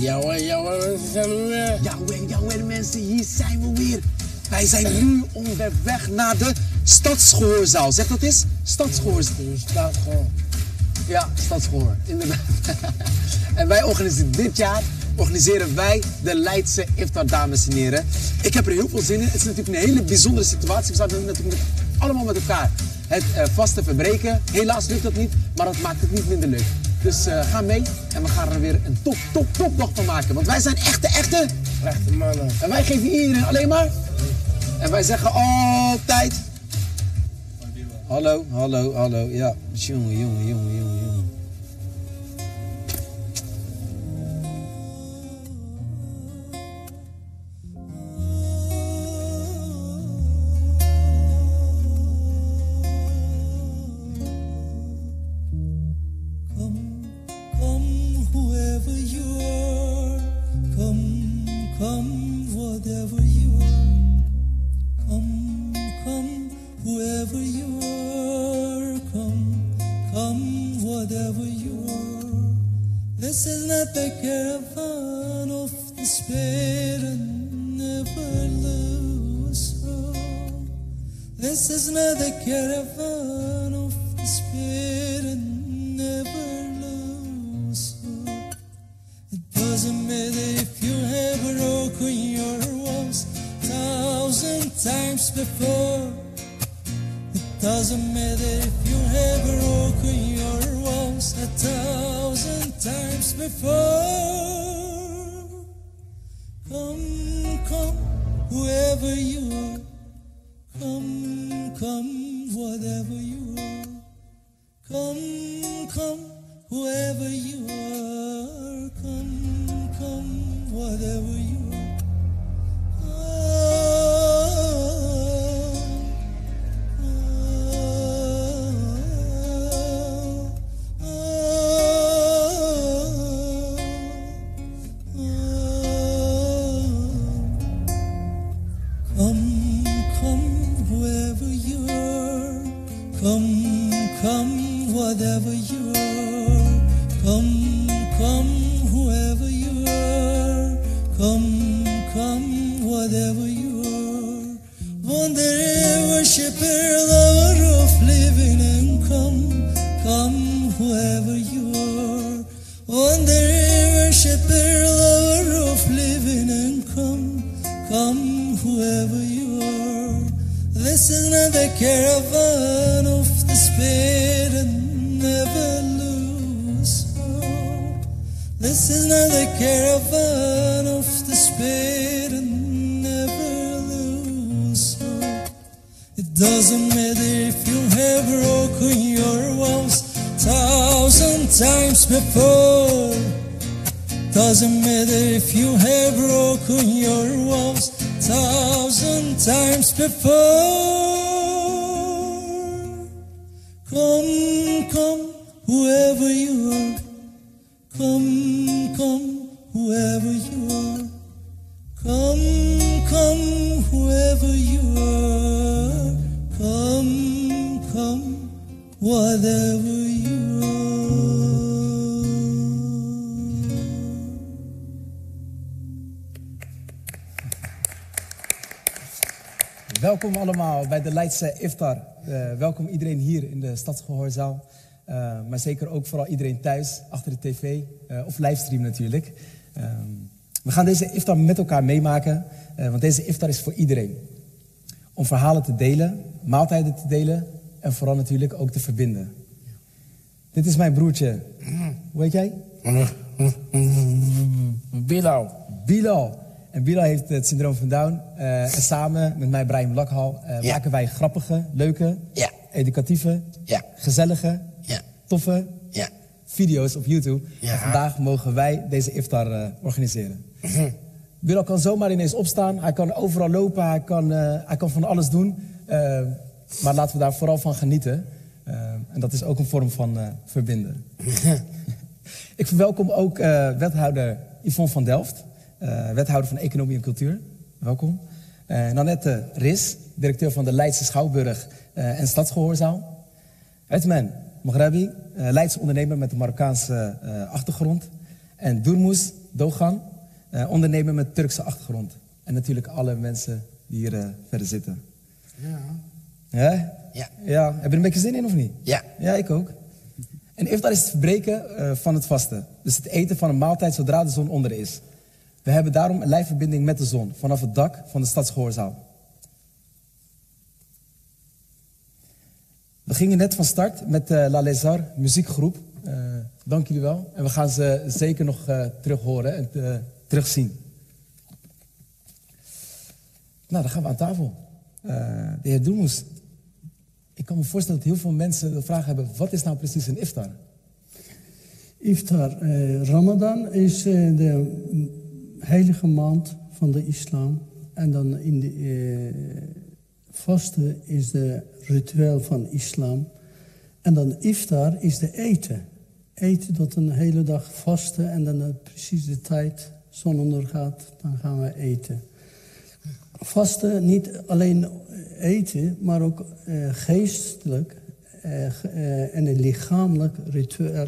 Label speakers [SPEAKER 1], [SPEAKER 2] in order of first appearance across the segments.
[SPEAKER 1] Jawel, zijn we weer.
[SPEAKER 2] Jawel mensen, hier zijn we weer. Wij zijn nu onderweg naar de Stadsgehoorzaal. Zeg dat eens? Stadsgehoor. Ja, Stadsgehoor, inderdaad. En wij organiseren wij de Leidse Iftar, dames en heren. Ik heb er heel veel zin in. Het is natuurlijk een hele bijzondere situatie. We zaten natuurlijk allemaal met elkaar het vaste verbreken. Helaas lukt dat niet, maar dat maakt het niet minder leuk. Dus ga mee en we gaan er weer een top dag van maken. Want wij zijn echte
[SPEAKER 1] mannen.
[SPEAKER 2] En wij geven iedereen alleen maar. En wij zeggen altijd. Hallo. Ja, jongen.
[SPEAKER 3] This is not the caravan of despair and never lose hope. This is not the caravan of despair and never lose hope. It doesn't matter if you have broken your walls 1,000 times before. It doesn't matter if you have broken your walls 1,000 times before. Come, whoever you are. Come, whatever you are. Come, whoever you are. Come, whatever you are. Come, whatever you are. Come, whoever you are. Come, whatever you are. Wanderer, worshipper, lover of living, and come, whoever you are. Wanderer, worshipper, lover of living, and come, whoever you are. This is not the caravan of despair and never lose hope. This is not the caravan of despair and never lose hope. It doesn't matter if you have broken your walls 1,000 times before. Doesn't matter if you have broken your walls 1,000 times before. Come, whoever you are. Come, whoever you are. Come, whoever you are. Come, whatever you are.
[SPEAKER 2] Welkom allemaal bij de Leidse Iftar. Welkom iedereen hier in de Stadsgehoorzaal. Maar zeker ook vooral iedereen thuis, achter de tv of livestream natuurlijk. We gaan deze Iftar met elkaar meemaken, want deze Iftar is voor iedereen. Om verhalen te delen, maaltijden te delen en vooral natuurlijk ook te verbinden. Dit is mijn broertje. Hoe heet jij? Bilal. En Bilal heeft het syndroom van Down. En samen met mij, Brahim Lakhal, maken wij grappige, leuke, educatieve, gezellige, toffe video's op YouTube. En vandaag mogen wij deze Iftar organiseren. Bilal kan zomaar ineens opstaan. Hij kan overal lopen. Hij kan van alles doen. Maar laten we daar vooral van genieten. En dat is ook een vorm van verbinden. Ik verwelkom ook wethouder Yvonne van Delft. Wethouder van Economie en Cultuur. Welkom. Nanette Ris, directeur van de Leidse Schouwburg en Stadsgehoorzaal. Edman Maghrabi, Leidse ondernemer met een Marokkaanse achtergrond. En Durmus Doğan, ondernemer met Turkse achtergrond. En natuurlijk alle mensen die hier verder zitten.
[SPEAKER 1] Ja.
[SPEAKER 2] Ja? Ja. Heb je er een beetje zin in of niet?
[SPEAKER 1] Ja.
[SPEAKER 2] Ja, ik ook. En iftar is het verbreken van het vasten. Dus het eten van een maaltijd zodra de zon onder is. We hebben daarom een lijfverbinding met de zon vanaf het dak van de Stadsgehoorzaal. We gingen net van start met La Lézard muziekgroep. Dank jullie wel. En we gaan ze zeker nog terug horen en terugzien. Nou, dan gaan we aan tafel. De heer Doelmoes, ik kan me voorstellen dat heel veel mensen de vraag hebben: wat is nou precies een iftar?
[SPEAKER 4] Iftar, Ramadan is de heilige maand van de islam. En dan in de vasten is de ritueel van islam. En dan iftar is de eten. Eten tot een hele dag vasten en dan precies de tijd, zon ondergaat, dan gaan we eten. Vasten, niet alleen eten, maar ook geestelijk en lichamelijk ritueel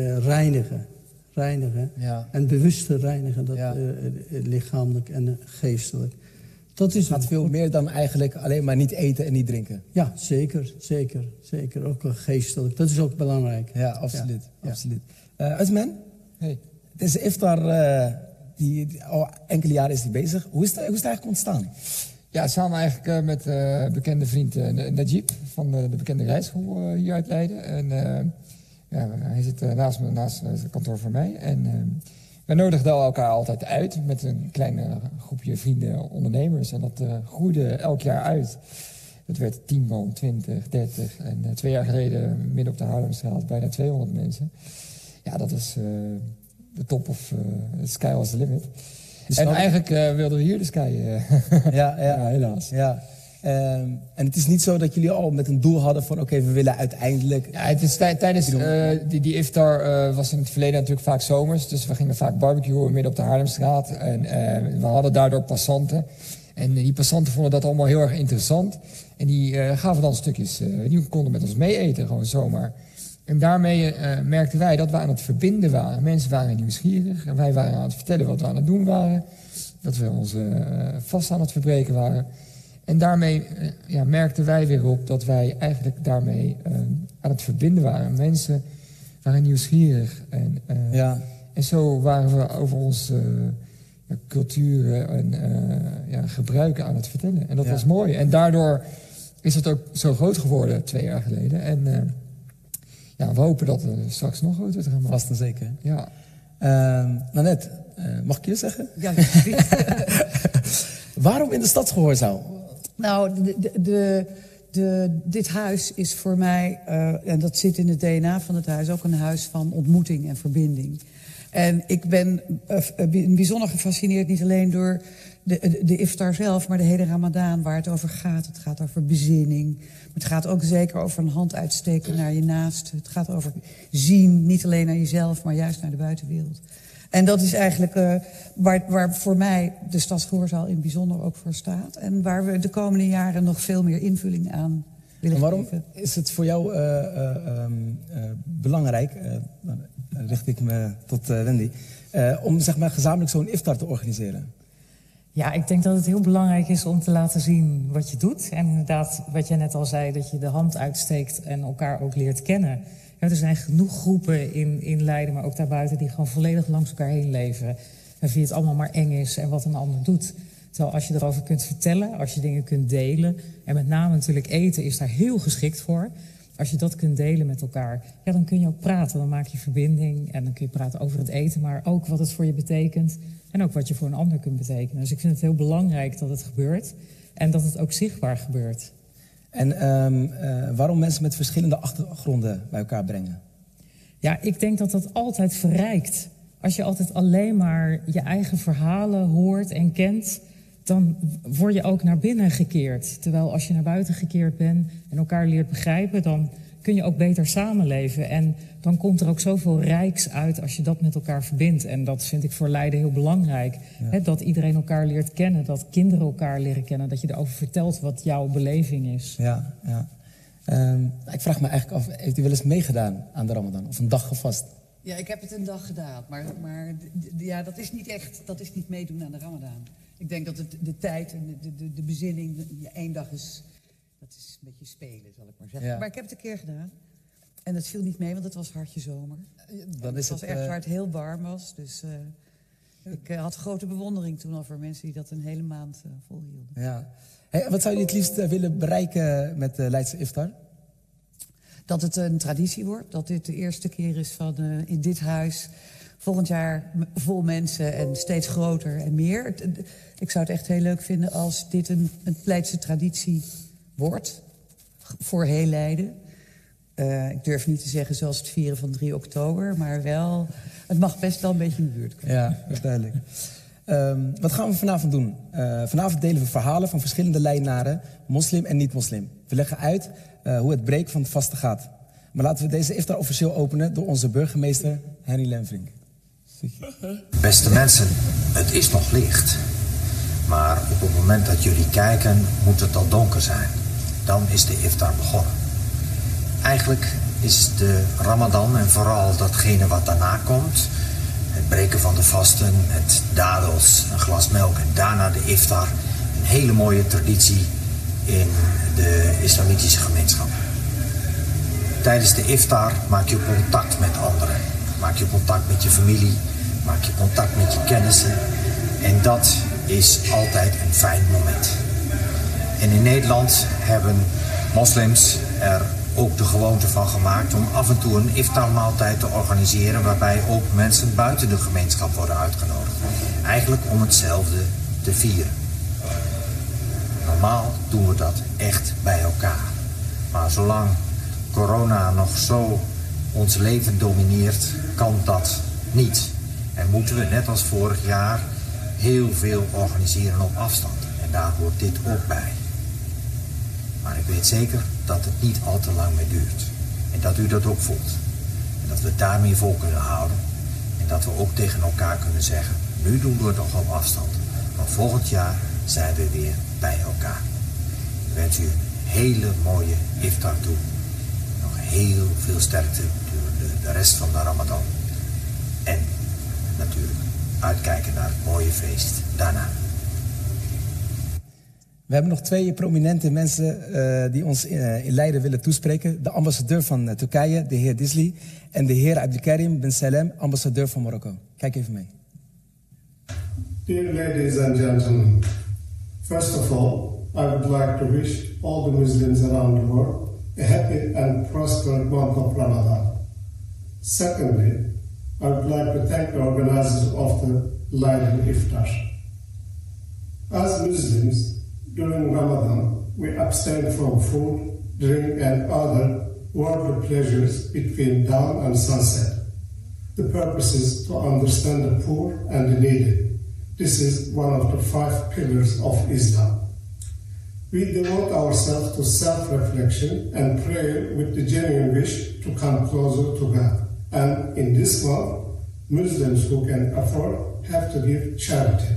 [SPEAKER 4] reinigen.
[SPEAKER 2] Ja.
[SPEAKER 4] En bewuste reinigen, dat lichamelijk en geestelijk. Dat is
[SPEAKER 2] het gaat veel meer dan eigenlijk alleen maar niet eten en niet drinken.
[SPEAKER 4] Ja, zeker. Ook geestelijk. Dat is ook belangrijk.
[SPEAKER 2] Ja, absoluut. Ja. Absoluut. Usman?
[SPEAKER 5] Hey.
[SPEAKER 2] Deze iftar, die al enkele jaren is die bezig. Hoe is het eigenlijk ontstaan?
[SPEAKER 5] Ja, samen eigenlijk met bekende vriend Najib van de bekende rijschool hier uit Leiden. En hij zit naast het kantoor van mij. En wij nodigden elkaar altijd uit met een klein groepje vrienden, ondernemers. En dat groeide elk jaar uit. Het werd 10 man, 20, 30. En 2 jaar geleden, midden op de Haarlemstraat, bijna 200 mensen. Ja, dat is de top of the sky was the limit. Dus en eigenlijk wilden we hier de sky.
[SPEAKER 2] Ja,
[SPEAKER 5] helaas.
[SPEAKER 2] Ja. En het is niet zo dat jullie al met een doel hadden van oké, we willen uiteindelijk...
[SPEAKER 5] Ja, het is tijdens die iftar was in het verleden natuurlijk vaak zomers. Dus we gingen vaak barbecuen midden op de Haarlemstraat. En we hadden daardoor passanten. En die passanten vonden dat allemaal heel erg interessant. En die gaven dan stukjes, die konden met ons mee eten, gewoon zomaar. En daarmee merkten wij dat we aan het verbinden waren. Mensen waren nieuwsgierig en wij waren aan het vertellen wat we aan het doen waren. Dat we onze vast aan het verbreken waren. En daarmee merkten wij weer op dat wij eigenlijk daarmee aan het verbinden waren. Mensen waren nieuwsgierig. En zo waren we over onze cultuur en gebruiken aan het vertellen. En dat was mooi. En daardoor is het ook zo groot geworden 2 jaar geleden. En we hopen dat we straks nog groter te gaan maken.
[SPEAKER 2] Vast en zeker.
[SPEAKER 5] Ja.
[SPEAKER 2] Nanette, mag ik je zeggen?
[SPEAKER 6] Ja,
[SPEAKER 2] Waarom in de Stadsgehoorzaal?
[SPEAKER 6] Nou, dit huis is voor mij, en dat zit in het DNA van het huis, ook een huis van ontmoeting en verbinding. En ik ben bijzonder gefascineerd, niet alleen door de iftar zelf, maar de hele Ramadan waar het over gaat. Het gaat over bezinning. Maar het gaat ook zeker over een hand uitsteken naar je naaste. Het gaat over zien, niet alleen naar jezelf, maar juist naar de buitenwereld. En dat is eigenlijk waar voor mij de Stadsgehoorzaal in het bijzonder ook voor staat. En waar we de komende jaren nog veel meer invulling aan willen geven.
[SPEAKER 2] En waarom is het voor jou belangrijk, dan richt ik me tot Wendy, om zeg maar gezamenlijk zo'n iftar te organiseren?
[SPEAKER 7] Ja, ik denk dat het heel belangrijk is om te laten zien wat je doet. En inderdaad, wat jij net al zei, dat je de hand uitsteekt en elkaar ook leert kennen. Ja, er zijn genoeg groepen in Leiden, maar ook daarbuiten, die gewoon volledig langs elkaar heen leven. En wie het allemaal maar eng is en wat een ander doet. Terwijl als je erover kunt vertellen, als je dingen kunt delen, en met name natuurlijk eten is daar heel geschikt voor. Als je dat kunt delen met elkaar, ja, dan kun je ook praten. Dan maak je verbinding en dan kun je praten over het eten, maar ook wat het voor je betekent. En ook wat je voor een ander kunt betekenen. Dus ik vind het heel belangrijk dat het gebeurt en dat het ook zichtbaar gebeurt.
[SPEAKER 2] En waarom mensen met verschillende achtergronden bij elkaar brengen?
[SPEAKER 7] Ja, ik denk dat dat altijd verrijkt. Als je altijd alleen maar je eigen verhalen hoort en kent, dan word je ook naar binnen gekeerd. Terwijl als je naar buiten gekeerd bent en elkaar leert begrijpen, dan kun je ook beter samenleven. En dan komt er ook zoveel rijks uit als je dat met elkaar verbindt. En dat vind ik voor Leiden heel belangrijk. Ja. Hè, dat iedereen elkaar leert kennen, dat kinderen elkaar leren kennen, dat je erover vertelt wat jouw beleving is.
[SPEAKER 2] Ja, ja. Ik vraag me eigenlijk af, heeft u wel eens meegedaan aan de Ramadan? Of een dag gevast?
[SPEAKER 6] Ja, ik heb het een dag gedaan, maar ja, dat is niet meedoen aan de Ramadan. Ik denk dat de tijd en de bezinning, 1 dag is, dat is een beetje spelen, zal ik maar zeggen. Ja. Maar ik heb het een keer gedaan. En dat viel niet mee, want het was hartje zomer. Het was echt waar het heel warm was, dus ik had grote bewondering toen al voor mensen die dat een hele maand volhielden.
[SPEAKER 2] Ja. Hey, wat zou je het liefst willen bereiken met de Leidse Iftar?
[SPEAKER 6] Dat het een traditie wordt, dat dit de eerste keer is van in dit huis. Volgend jaar vol mensen en steeds groter en meer. Ik zou het echt heel leuk vinden als dit een Leidse traditie wordt. Voor heel Leiden. Ik durf niet te zeggen zoals het vieren van 3 oktober, maar wel... Het mag best wel een beetje in de buurt komen.
[SPEAKER 2] Ja, dat is duidelijk. Wat gaan we vanavond doen? Vanavond delen we verhalen van verschillende Leidenaren, moslim en niet-moslim. We leggen uit hoe het breken van het vasten gaat. Maar laten we deze iftar officieel openen door onze burgemeester Henny Lenvrink.
[SPEAKER 8] Beste mensen, het is nog licht. Maar op het moment dat jullie kijken, moet het al donker zijn. Dan is de iftar begonnen. Eigenlijk is de Ramadan en vooral datgene wat daarna komt, het breken van de vasten met dadels, een glas melk en daarna de iftar, een hele mooie traditie in de islamitische gemeenschap. Tijdens de iftar maak je contact met anderen. Maak je contact met je familie, maak je contact met je kennissen. En dat is altijd een fijn moment. En in Nederland hebben moslims er ook de gewoonte van gemaakt om af en toe een iftarmaaltijd te organiseren waarbij ook mensen buiten de gemeenschap worden uitgenodigd. Eigenlijk om hetzelfde te vieren. Normaal doen we dat echt bij elkaar. Maar zolang corona nog zo ons leven domineert, kan dat niet. En moeten we net als vorig jaar heel veel organiseren op afstand. En daar hoort dit ook bij. Maar ik weet zeker dat het niet al te lang meer duurt. En dat u dat ook voelt. En dat we het daarmee vol kunnen houden. En dat we ook tegen elkaar kunnen zeggen, nu doen we het nog op afstand. Maar volgend jaar zijn we weer bij elkaar. Ik wens u een hele mooie iftar toe. Nog heel veel sterkte gedurende de rest van de Ramadan. En natuurlijk uitkijken naar het mooie feest daarna.
[SPEAKER 2] We hebben nog 2 prominente mensen die ons in Leiden willen toespreken. De ambassadeur van Turkije, de heer Disli. En de heer Abdelkarim bin Salem, ambassadeur van Marokko. Kijk even mee.
[SPEAKER 9] Dear ladies and gentlemen, first of all, I would like to wish all the Muslims around the world a happy and prosperous month of Ramadan. Secondly, I would like to thank the organizers of the Leiden Iftar. As Muslims, during Ramadan, we abstain from food, drink and other worldly pleasures between dawn and sunset. The purpose is to understand the poor and the needy. This is one of the 5 pillars of Islam. We devote ourselves to self-reflection and prayer with the genuine wish to come closer to God. And in this month, Muslims who can afford have to give charity.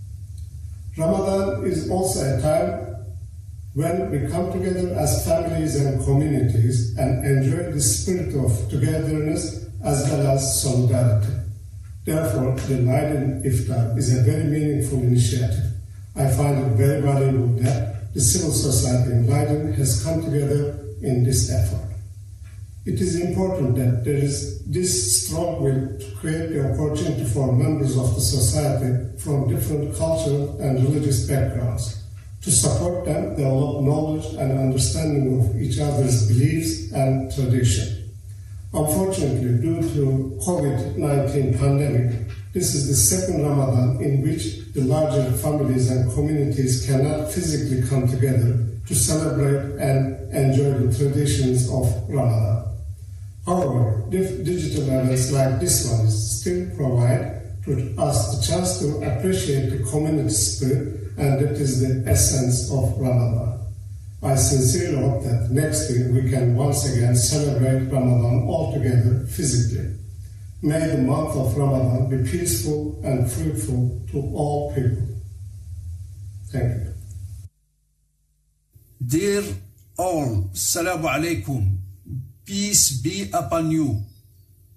[SPEAKER 9] Ramadan is also a time when we come together as families and communities and enjoy the spirit of togetherness as well as solidarity. Therefore, the Leiden Iftar is a very meaningful initiative. I find it very valuable that the civil society in Leiden has come together in this effort. It is important that there is this strong will to create the opportunity for members of the society from different cultural and religious backgrounds to support them, develop knowledge and understanding of each other's beliefs and tradition. Unfortunately, due to COVID-19 pandemic, this is the second Ramadan in which the larger families and communities cannot physically come together to celebrate and enjoy the traditions of Ramadan. However, digital events like this one still provide to us the chance to appreciate the community spirit, and that is the essence of Ramadan. I sincerely hope that next year we can once again celebrate Ramadan all together physically. May the month of Ramadan be peaceful and fruitful to all people. Thank you.
[SPEAKER 10] Dear all, Assalamu alaikum. Peace be upon you.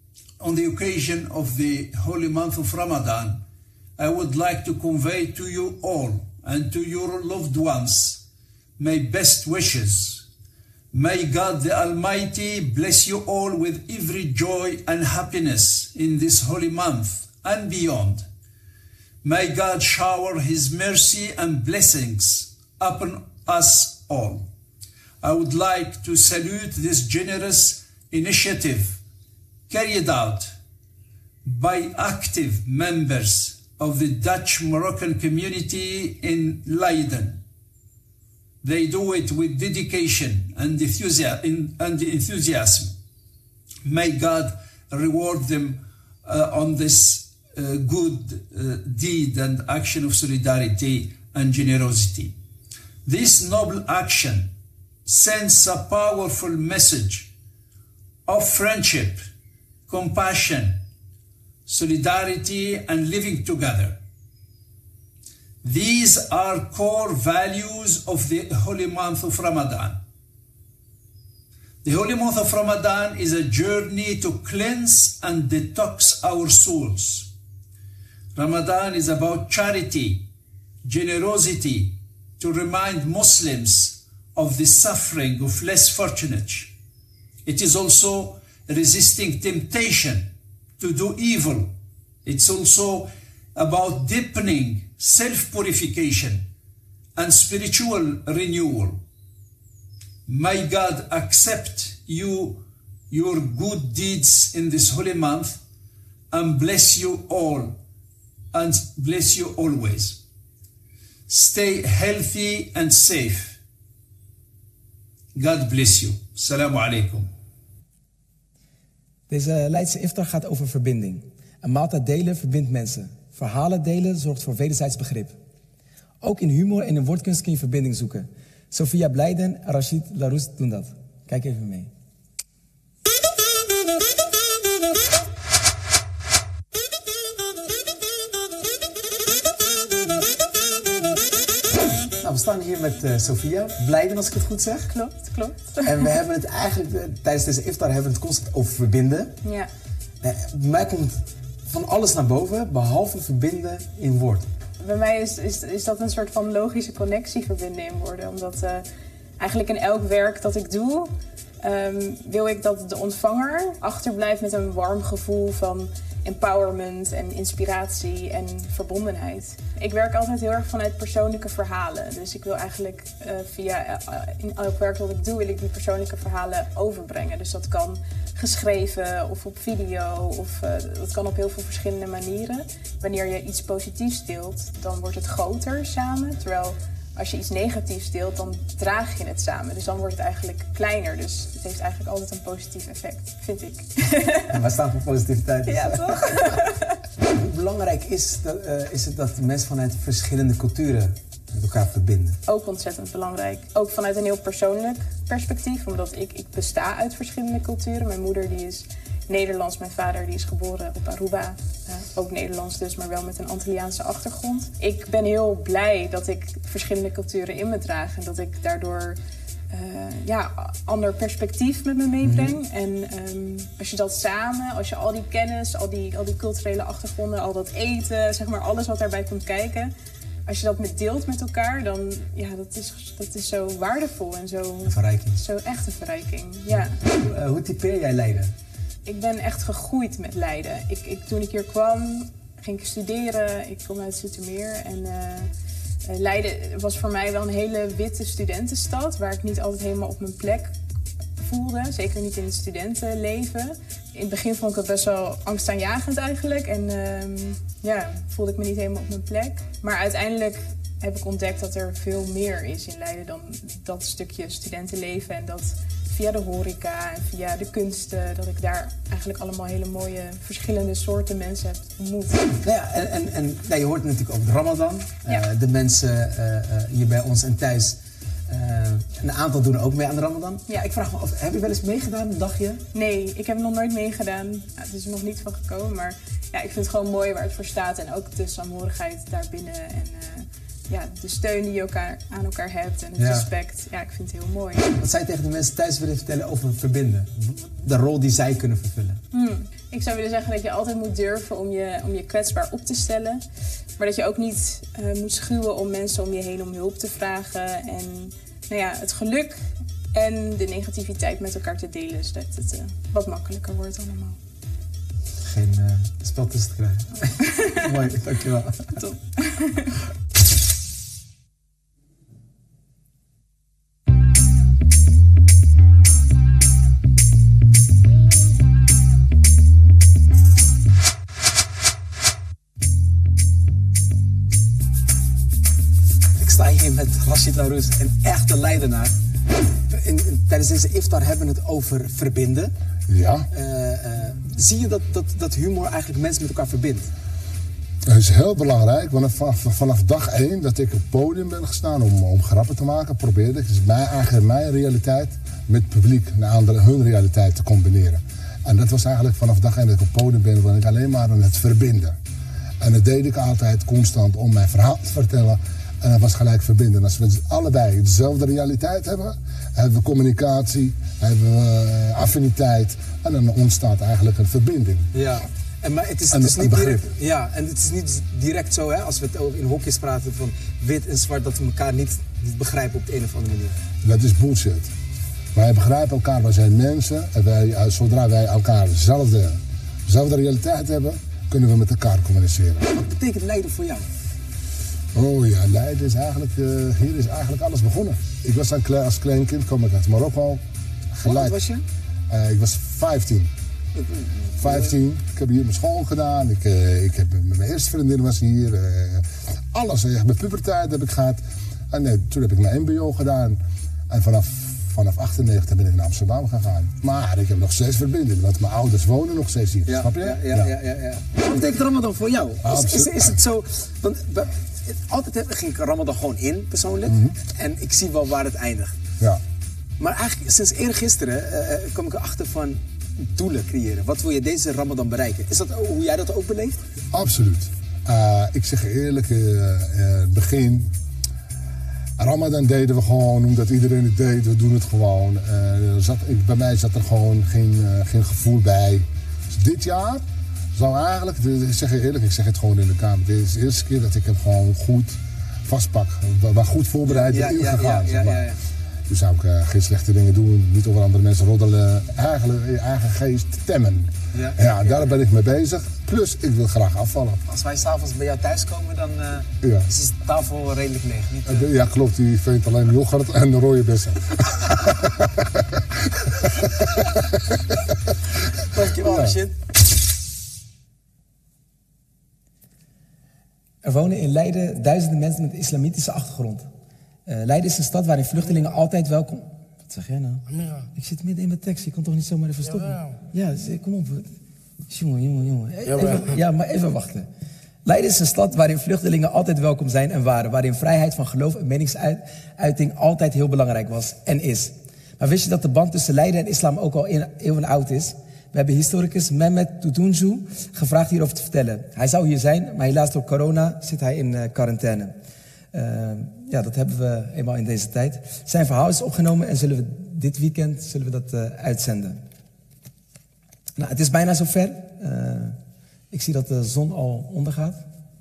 [SPEAKER 10] on the occasion of the holy month of Ramadan, I would like to convey to you all and to your loved ones my best wishes. May God the Almighty bless you all with every joy and happiness in this holy month and beyond. May God shower His mercy and blessings upon us all. I would like to salute this generous initiative carried out by active members of the Dutch-Moroccan community in Leiden. They do it with dedication and enthusiasm. May God reward them on this good deed and action of solidarity and generosity. This noble action sends a powerful message of friendship, compassion, solidarity, and living together. These are core values of the holy month of Ramadan. The holy month of Ramadan is a journey to cleanse and detox our souls. Ramadan is about charity, generosity, to remind Muslims of the suffering of less fortunate. It is also resisting temptation to do evil. It's also about deepening self-purification and spiritual renewal. May God accept your good deeds in this holy month and bless you all and bless you always. Stay healthy and safe. God bless you. Assalamu alaikum.
[SPEAKER 2] Deze Leidse iftar gaat over verbinding. Een maaltijd delen verbindt mensen. Verhalen delen zorgt voor wederzijds begrip. Ook in humor en in woordkunst kun je verbinding zoeken. Sophia Blijden en Rachid Larousse doen dat. Kijk even mee.
[SPEAKER 11] Nou, we staan hier met Sophia Blijden, als ik het goed zeg.
[SPEAKER 12] Klopt.
[SPEAKER 11] En we hebben het eigenlijk, tijdens deze iftar hebben we het constant over verbinden.
[SPEAKER 12] Ja.
[SPEAKER 11] Bij mij komt van alles naar boven, behalve verbinden in woord.
[SPEAKER 12] Bij mij is dat een soort van logische connectie verbinden in woorden. Omdat eigenlijk in elk werk dat ik doe, wil ik dat de ontvanger achterblijft met een warm gevoel van empowerment en inspiratie en verbondenheid. Ik werk altijd heel erg vanuit persoonlijke verhalen. Dus ik wil eigenlijk in elk werk dat ik doe, wil ik die persoonlijke verhalen overbrengen. Dus dat kan geschreven of op video of dat kan op heel veel verschillende manieren. Wanneer je iets positiefs deelt, dan wordt het groter samen. Terwijl als je iets negatiefs deelt, dan draag je het samen. Dus dan wordt het eigenlijk kleiner. Dus het heeft eigenlijk altijd een positief effect, vind ik.
[SPEAKER 11] En waar staan voor positiviteit?
[SPEAKER 12] Ja, toch?
[SPEAKER 11] Hoe belangrijk is het dat mensen vanuit verschillende culturen met elkaar verbinden?
[SPEAKER 12] Ook ontzettend belangrijk. Ook vanuit een heel persoonlijk perspectief. Omdat ik besta uit verschillende culturen. Mijn moeder die is Nederlands, mijn vader die is geboren op Aruba. Ook Nederlands dus, maar wel met een Antilliaanse achtergrond. Ik ben heel blij dat ik verschillende culturen in me draag. En dat ik daardoor ander perspectief met me meebreng. En als je dat samen, als je al die kennis, al die culturele achtergronden, al dat eten, zeg maar alles wat daarbij komt kijken, als je dat deelt met elkaar, dan dat is zo waardevol en zo.
[SPEAKER 11] Een verrijking.
[SPEAKER 12] Zo echt een verrijking, ja.
[SPEAKER 11] Hoe typeer jij Leiden?
[SPEAKER 12] Ik ben echt gegroeid met Leiden. Toen ik hier kwam, ging ik studeren. Ik kom uit Zoetermeer. En Leiden was voor mij wel een hele witte studentenstad, waar ik niet altijd helemaal op mijn plek voelde. Zeker niet in het studentenleven. In het begin vond ik het best wel angstaanjagend eigenlijk. En voelde ik me niet helemaal op mijn plek. Maar uiteindelijk heb ik ontdekt dat er veel meer is in Leiden dan dat stukje studentenleven. En dat via de horeca en via de kunsten, dat ik daar eigenlijk allemaal hele mooie verschillende soorten mensen heb ontmoet.
[SPEAKER 11] Je hoort natuurlijk over de Ramadan.
[SPEAKER 12] Ja.
[SPEAKER 11] De mensen hier bij ons en thuis, een aantal doen ook mee aan de Ramadan.
[SPEAKER 12] Ja.
[SPEAKER 11] Ik vraag me af, heb je wel eens meegedaan, een dagje?
[SPEAKER 12] Nee, ik heb nog nooit meegedaan. Het is er nog niet van gekomen, maar ja, ik vind het gewoon mooi waar het voor staat. En ook de saamhorigheid daarbinnen. En ja, de steun die je aan elkaar hebt en het respect. Ja, ik vind het heel mooi.
[SPEAKER 11] Wat zou je tegen de mensen thuis willen vertellen over verbinden? De rol die zij kunnen vervullen?
[SPEAKER 12] Ik zou willen zeggen dat je altijd moet durven om je kwetsbaar op te stellen. Maar dat je ook niet moet schuwen om mensen om je heen om hulp te vragen. En nou ja, het geluk en de negativiteit met elkaar te delen. Zodat het wat makkelijker wordt allemaal.
[SPEAKER 11] Geen spel tussen te krijgen. Mooi, dankjewel.
[SPEAKER 12] Top.
[SPEAKER 11] Ik sta hier met Rashid Laroes, een echte Leidenaar. Tijdens deze iftar hebben we het over verbinden.
[SPEAKER 13] Ja.
[SPEAKER 11] Zie je dat humor eigenlijk mensen met elkaar verbindt?
[SPEAKER 13] Het is heel belangrijk, want vanaf dag 1 dat ik op het podium ben gestaan om grappen te maken, probeerde ik mijn realiteit met het publiek en hun realiteit te combineren. En dat was eigenlijk vanaf dag 1 dat ik op het podium ben, was ik alleen maar aan het verbinden. En dat deed ik altijd constant om mijn verhaal te vertellen. En dat was gelijk verbinden. Als we allebei dezelfde realiteit hebben, hebben we communicatie, hebben we affiniteit. En dan ontstaat eigenlijk een verbinding.
[SPEAKER 11] Ja. Maar het is niet direct, ja, en het is niet direct zo, hè, als we het over in hokjes praten van wit en zwart, dat we elkaar niet begrijpen op de een of andere manier.
[SPEAKER 13] Dat is bullshit. Wij begrijpen elkaar, wij zijn mensen. En zodra wij elkaar dezelfde realiteit hebben, kunnen we met elkaar communiceren.
[SPEAKER 11] Wat betekent Leiden voor jou?
[SPEAKER 13] Oh ja, Leiden is eigenlijk, hier is eigenlijk alles begonnen. Ik was als klein kind, kwam ik uit Marokko.
[SPEAKER 11] Hoe oud was je?
[SPEAKER 13] Ik was 15. 15, ik heb hier mijn school gedaan, ik heb mijn eerste vriendin was hier, alles, mijn puberteit heb ik gehad. En toen heb ik mijn mbo gedaan en vanaf 98 ben ik naar Amsterdam gegaan. Maar ik heb nog steeds verbinding, want mijn ouders wonen nog steeds hier, snap je?
[SPEAKER 11] Ja. Wat betekent Ramadan voor jou? Is het zo, want altijd ging ik Ramadan gewoon in, persoonlijk, en ik zie wel waar het eindigt.
[SPEAKER 13] Ja.
[SPEAKER 11] Maar eigenlijk sinds eergisteren kwam ik erachter van doelen creëren. Wat wil je deze Ramadan bereiken? Is dat hoe jij dat ook beleeft?
[SPEAKER 13] Absoluut. Ik zeg je eerlijk, het begin, Ramadan deden we gewoon omdat iedereen het deed. We doen het gewoon. Bij mij zat er gewoon geen gevoel bij. Dus dit jaar zou eigenlijk, ik zeg je eerlijk, ik zeg het gewoon in de kamer. Dit is de eerste keer dat ik hem gewoon goed vastpak. Waar goed voorbereid ingegaan. Dus zou ik geen slechte dingen doen, niet over andere mensen roddelen, eigenlijk je eigen geest temmen. Daar ben ik mee bezig. Plus, ik wil graag afvallen.
[SPEAKER 11] Als wij s'avonds bij jou thuis komen, dan is de tafel redelijk leeg. Niet,
[SPEAKER 13] Ja, klopt. Die vindt alleen yoghurt en rode bessen.
[SPEAKER 11] Dankjewel, Rashid.
[SPEAKER 2] Er wonen in Leiden duizenden mensen met een islamitische achtergrond. Leiden is een stad waarin vluchtelingen altijd welkom... Wat zeg jij nou?
[SPEAKER 1] Ja.
[SPEAKER 2] Ik zit midden in mijn tekst, je kan toch niet zomaar even stoppen? Ja, kom op. Jongen. Maar even wachten. Leiden is een stad waarin vluchtelingen altijd welkom zijn en waren. Waarin vrijheid van geloof en meningsuiting altijd heel belangrijk was en is. Maar wist je dat de band tussen Leiden en islam ook al eeuwen oud is? We hebben historicus Mehmet Tutuncu gevraagd hierover te vertellen. Hij zou hier zijn, maar helaas door corona zit hij in quarantaine. Dat hebben we eenmaal in deze tijd. Zijn verhaal is opgenomen en dit weekend dat uitzenden. Nou, het is bijna zover. Ik zie dat de zon al ondergaat.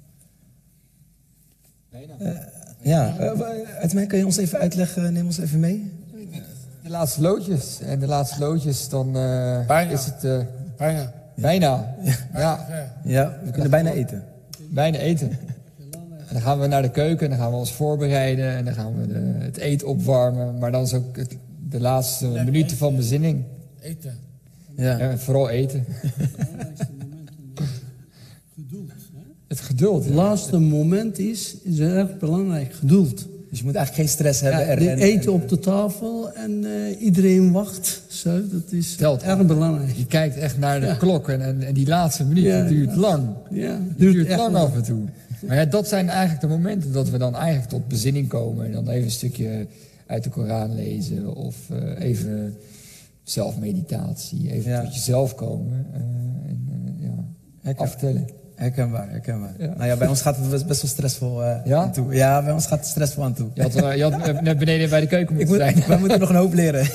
[SPEAKER 2] Uitmijn, kan je ons even uitleggen? Neem ons even mee.
[SPEAKER 5] De laatste loodjes. En de laatste loodjes, dan is het... Bijna.
[SPEAKER 2] Ja, we kunnen bijna eten.
[SPEAKER 5] Bijna eten. En dan gaan we naar de keuken en dan gaan we ons voorbereiden en dan gaan we het eten opwarmen. Maar dan is ook de laatste minuten van bezinning.
[SPEAKER 1] Eten.
[SPEAKER 5] Ja, vooral eten.
[SPEAKER 4] Geduld.
[SPEAKER 5] Het geduld.
[SPEAKER 4] Het laatste moment is erg belangrijk, geduld.
[SPEAKER 2] Dus je moet eigenlijk geen stress hebben.
[SPEAKER 4] Eten op de tafel en iedereen wacht. Zo, dat is erg belangrijk.
[SPEAKER 5] Je kijkt echt naar de klok en die laatste minuut duurt lang.
[SPEAKER 4] Ja,
[SPEAKER 5] het duurt lang af en toe. Maar dat zijn eigenlijk de momenten dat we dan eigenlijk tot bezinning komen. En dan even een stukje uit de Koran lezen. Of even zelfmeditatie. Even tot jezelf komen. aftellen.
[SPEAKER 2] Herkenbaar. Ja. Nou ja, bij ons gaat het best wel stressvol aan toe. Ja, bij ons gaat het stressvol aan toe.
[SPEAKER 5] Je had net beneden bij de keuken moeten zijn.
[SPEAKER 2] Wij moeten nog een hoop leren.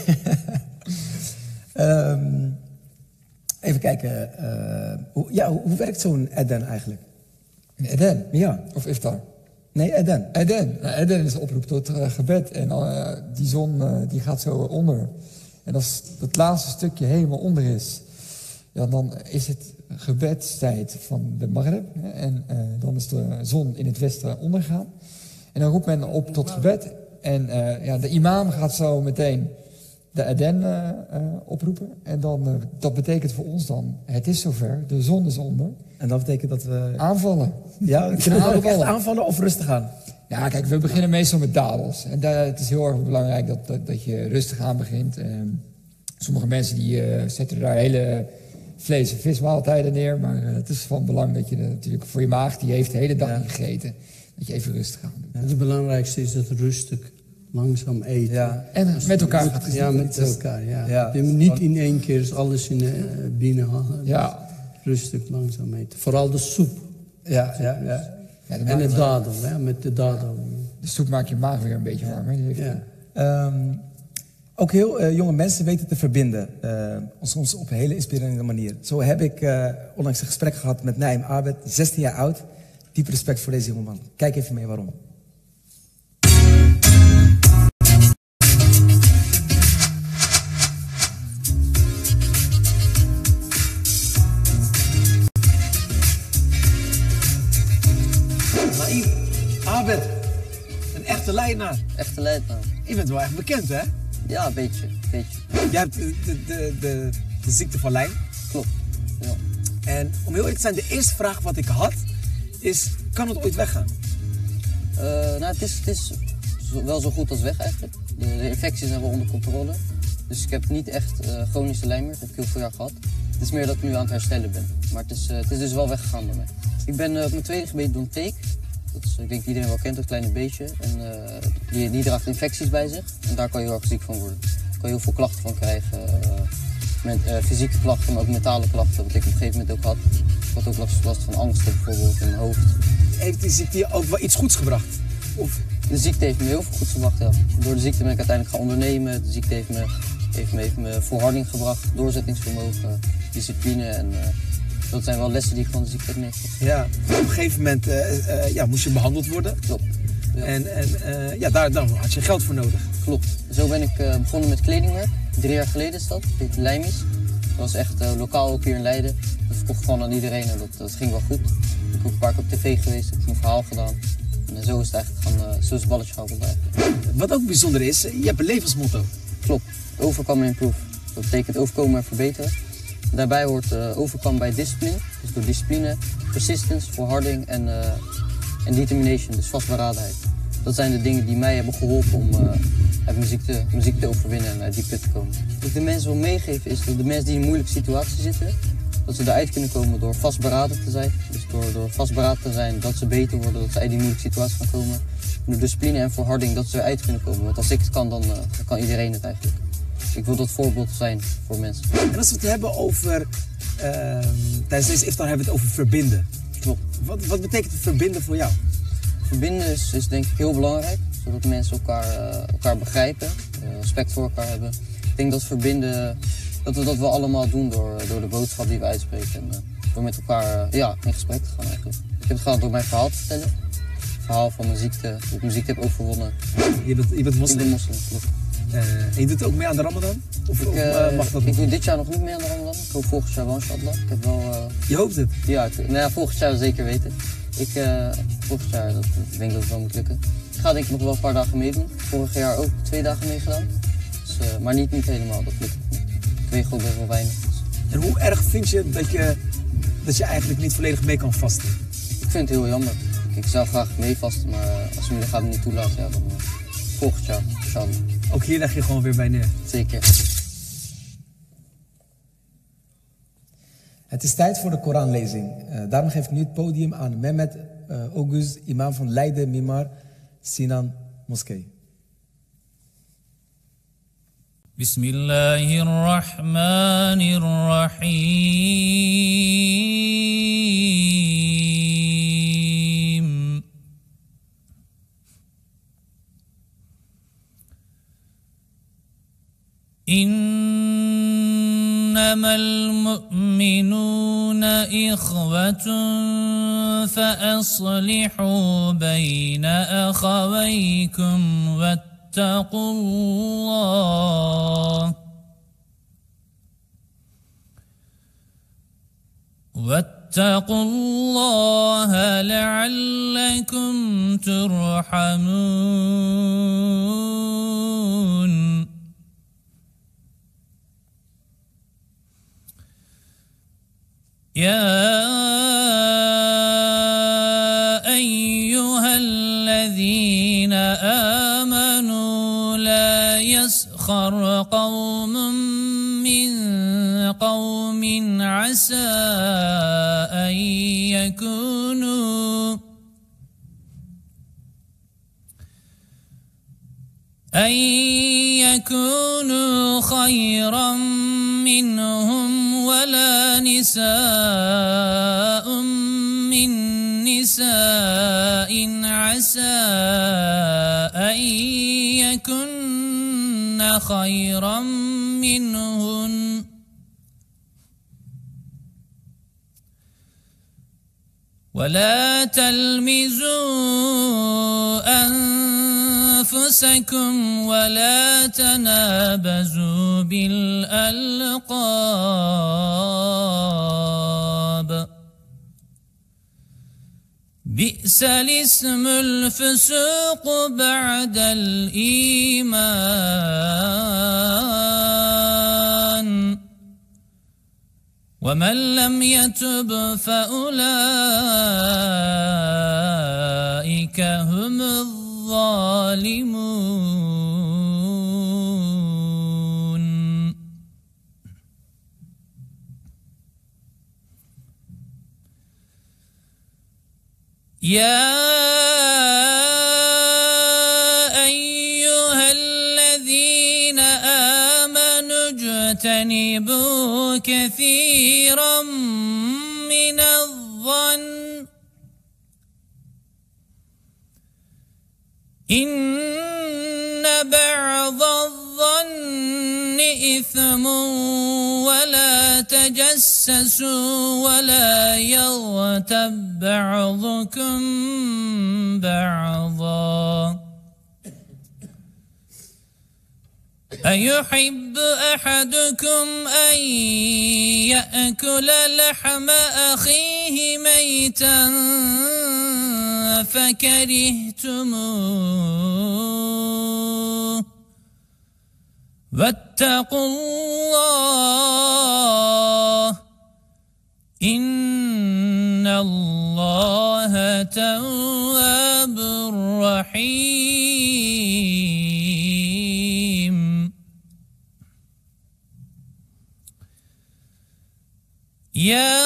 [SPEAKER 2] Even kijken. Hoe werkt zo'n Eden eigenlijk?
[SPEAKER 5] Een Eden?
[SPEAKER 2] Ja.
[SPEAKER 5] Of iftar?
[SPEAKER 2] Nee, Eden.
[SPEAKER 5] Eden is een oproep tot gebed. En die zon die gaat zo onder. En als dat laatste stukje helemaal onder is, ja, dan is het gebedstijd van de Maghrib. En dan is de zon in het westen ondergaan. En dan roept men op tot gebed. En de imam gaat zo meteen de Eden oproepen. En dan, dat betekent voor ons dan, het is zover, de zon is onder.
[SPEAKER 2] En dat betekent dat we...
[SPEAKER 5] Aanvallen.
[SPEAKER 2] Ja, kunnen we ook echt aanvallen of rustig aan?
[SPEAKER 5] Ja, kijk, we beginnen meestal met dadels. En het is heel erg belangrijk dat je rustig aan begint. Sommige mensen die zetten daar hele vlees- en vismaaltijden neer. Maar het is van belang dat je natuurlijk voor je maag, die heeft de hele dag niet gegeten, dat je even rustig aan doet.
[SPEAKER 4] Ja, het belangrijkste is dat rustig, langzaam eten.
[SPEAKER 5] Ja. En met elkaar gaat het.
[SPEAKER 4] Ja, met elkaar, ja. Niet in één keer alles binnen halen.
[SPEAKER 5] Ja.
[SPEAKER 4] Rustig, langzaam eten. Vooral de soep.
[SPEAKER 2] Ja.
[SPEAKER 4] En het dadel, met de dadel.
[SPEAKER 5] De soep maakt je maag weer een beetje warm.
[SPEAKER 2] Ja. Ook heel jonge mensen weten te verbinden. Soms op een hele inspirerende manier. Zo heb ik onlangs een gesprek gehad met Naim Abed, 16 jaar oud. Diep respect voor deze jongeman. Kijk even mee waarom. Naim Abed, een echte leidenaar.
[SPEAKER 14] Echte leidenaar.
[SPEAKER 2] Je bent wel echt bekend, hè?
[SPEAKER 14] Ja, een beetje.
[SPEAKER 2] Jij hebt de ziekte van Lyme.
[SPEAKER 14] Klopt, ja.
[SPEAKER 2] En om heel eerlijk te zijn, de eerste vraag wat ik had is, kan het ooit weggaan?
[SPEAKER 14] Het is wel zo goed als weg eigenlijk. De infecties zijn wel onder controle. Dus ik heb niet echt chronische Lyme meer. Dat heb ik heel veel jaar gehad. Het is meer dat ik nu aan het herstellen ben. Maar het is dus wel weggegaan bij mij. Ik ben op mijn tweede gebeten door een teek. Dat is, ik denk dat iedereen wel kent, dat kleine beestje. En die draagt infecties bij zich. En daar kan je heel erg ziek van worden. Daar kan je heel veel klachten van krijgen. Fysieke klachten, maar ook mentale klachten. Wat ik op een gegeven moment ook had. Ik had ook last van angsten bijvoorbeeld in mijn hoofd.
[SPEAKER 2] Heeft die ziekte je ook wel iets goeds gebracht? Of?
[SPEAKER 14] De ziekte heeft me heel veel goeds gebracht, ja. Door de ziekte ben ik uiteindelijk gaan ondernemen. De ziekte heeft me volharding gebracht, doorzettingsvermogen, discipline. En dat zijn wel lessen die ik van de ziekte heb meegekregen.
[SPEAKER 2] Ja, op een gegeven moment moest je behandeld worden.
[SPEAKER 14] Klopt. Ja.
[SPEAKER 2] En daar had je geld voor nodig.
[SPEAKER 14] Klopt. Zo ben ik begonnen met kledingmerk. 3 jaar geleden is dat. Het heet Lijmies. Dat was echt lokaal ook hier in Leiden. Dat verkocht gewoon aan iedereen en dat ging wel goed. Ik ben ook een paar keer op tv geweest, heb ik een verhaal gedaan. En zo is het eigenlijk zo is het balletje gehaald eigenlijk.
[SPEAKER 2] Wat ook bijzonder is, je hebt een levensmotto.
[SPEAKER 14] Klopt. Overcome and improve. Dat betekent overkomen en verbeteren. Daarbij hoort overcome bij discipline. Dus door discipline, persistence, volharding en determination, dus vastberadenheid. Dat zijn de dingen die mij hebben geholpen om mijn ziekte te overwinnen en uit die put te komen. Wat ik de mensen wil meegeven is dat de mensen die in een moeilijke situatie zitten, dat ze eruit kunnen komen door vastberaden te zijn. Dus door vastberaden te zijn dat ze beter worden, dat ze uit die moeilijke situatie gaan komen. En door discipline en volharding dat ze eruit kunnen komen. Want als ik het kan, dan kan iedereen het eigenlijk. Ik wil dat voorbeeld zijn voor mensen.
[SPEAKER 2] En als we het hebben over, tijdens deze iftar hebben we het over verbinden.
[SPEAKER 14] Klopt.
[SPEAKER 2] Wat betekent het verbinden voor jou?
[SPEAKER 14] Verbinden is denk ik heel belangrijk, zodat mensen elkaar begrijpen, respect voor elkaar hebben. Ik denk dat verbinden, dat we dat wel allemaal doen door de boodschap die we uitspreken. En door met elkaar in gesprek te gaan eigenlijk. Ik heb het gedaan door mijn verhaal te vertellen. Het verhaal van mijn ziekte, hoe ik mijn ziekte heb overwonnen.
[SPEAKER 2] Je bent moslim?
[SPEAKER 14] Ik ben moslim, klopt.
[SPEAKER 2] En je doet ook mee aan de Ramadan? Mag dat
[SPEAKER 14] ik doe dit jaar nog niet mee aan de Ramadan. Ik hoop volgend jaar wel, inshallah. Ik heb wel,
[SPEAKER 2] Je hoopt het?
[SPEAKER 14] Ja, volgend jaar zeker weten. Volgend jaar, ik denk dat het wel moet lukken. Ik ga denk ik nog wel een paar dagen meedoen. Vorig jaar ook 2 dagen meegedaan. Dus, maar niet helemaal, dat lukt niet. Ik weeg ook best wel weinig. Dus.
[SPEAKER 2] En hoe erg vind je dat je eigenlijk niet volledig mee kan vasten?
[SPEAKER 14] Ik vind het heel jammer. Ik zou graag mee vasten, maar als mijn lichaam het niet toelaat, dan volgend jaar, inshallah.
[SPEAKER 2] Ook hier leg je gewoon weer bij neer?
[SPEAKER 14] Zeker.
[SPEAKER 2] Het is tijd voor de Koranlezing. Daarom geef ik nu het podium aan Mehmet Oguz, imam van Leiden Mimar Sinan Moskee.
[SPEAKER 15] Bismillahirrahmanirrahim. إنما المؤمنون إخوة فأصلحوا بين أخويكم واتقوا الله لعلكم ترحمون يا أيها الذين آمنوا لا يسخر قوم من قوم عسى أن يكونوا خيرا منهم ولا نساء من نساء عسى أن يكن خيرا منهن ولا تلمزوا أنفسكم ولا تنابزوا بالألقاب بئس الاسم الفسوق بعد الإيمان ومن لم يتب فأولئك هم الظالمون يا أيها الذين آمنوا اجتنبوا كثيرا من الظن إن بعض الظن إثم ولا تجسسوا ولا يغتب بعضكم بعضا أيحب أحدكم أن يأكل لحم أخيه ميتا فكرهتموه واتقوا الله إن الله تواب رحيم يا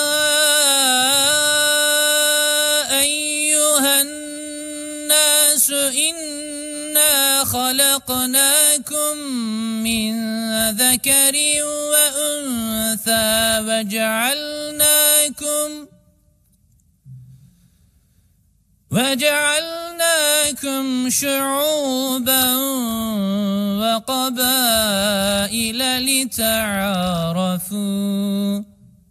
[SPEAKER 15] أيها الناس إنا خلقناكم من ذكر وأنثى وجعلناكم شعوبا وقبائل لتعارفوا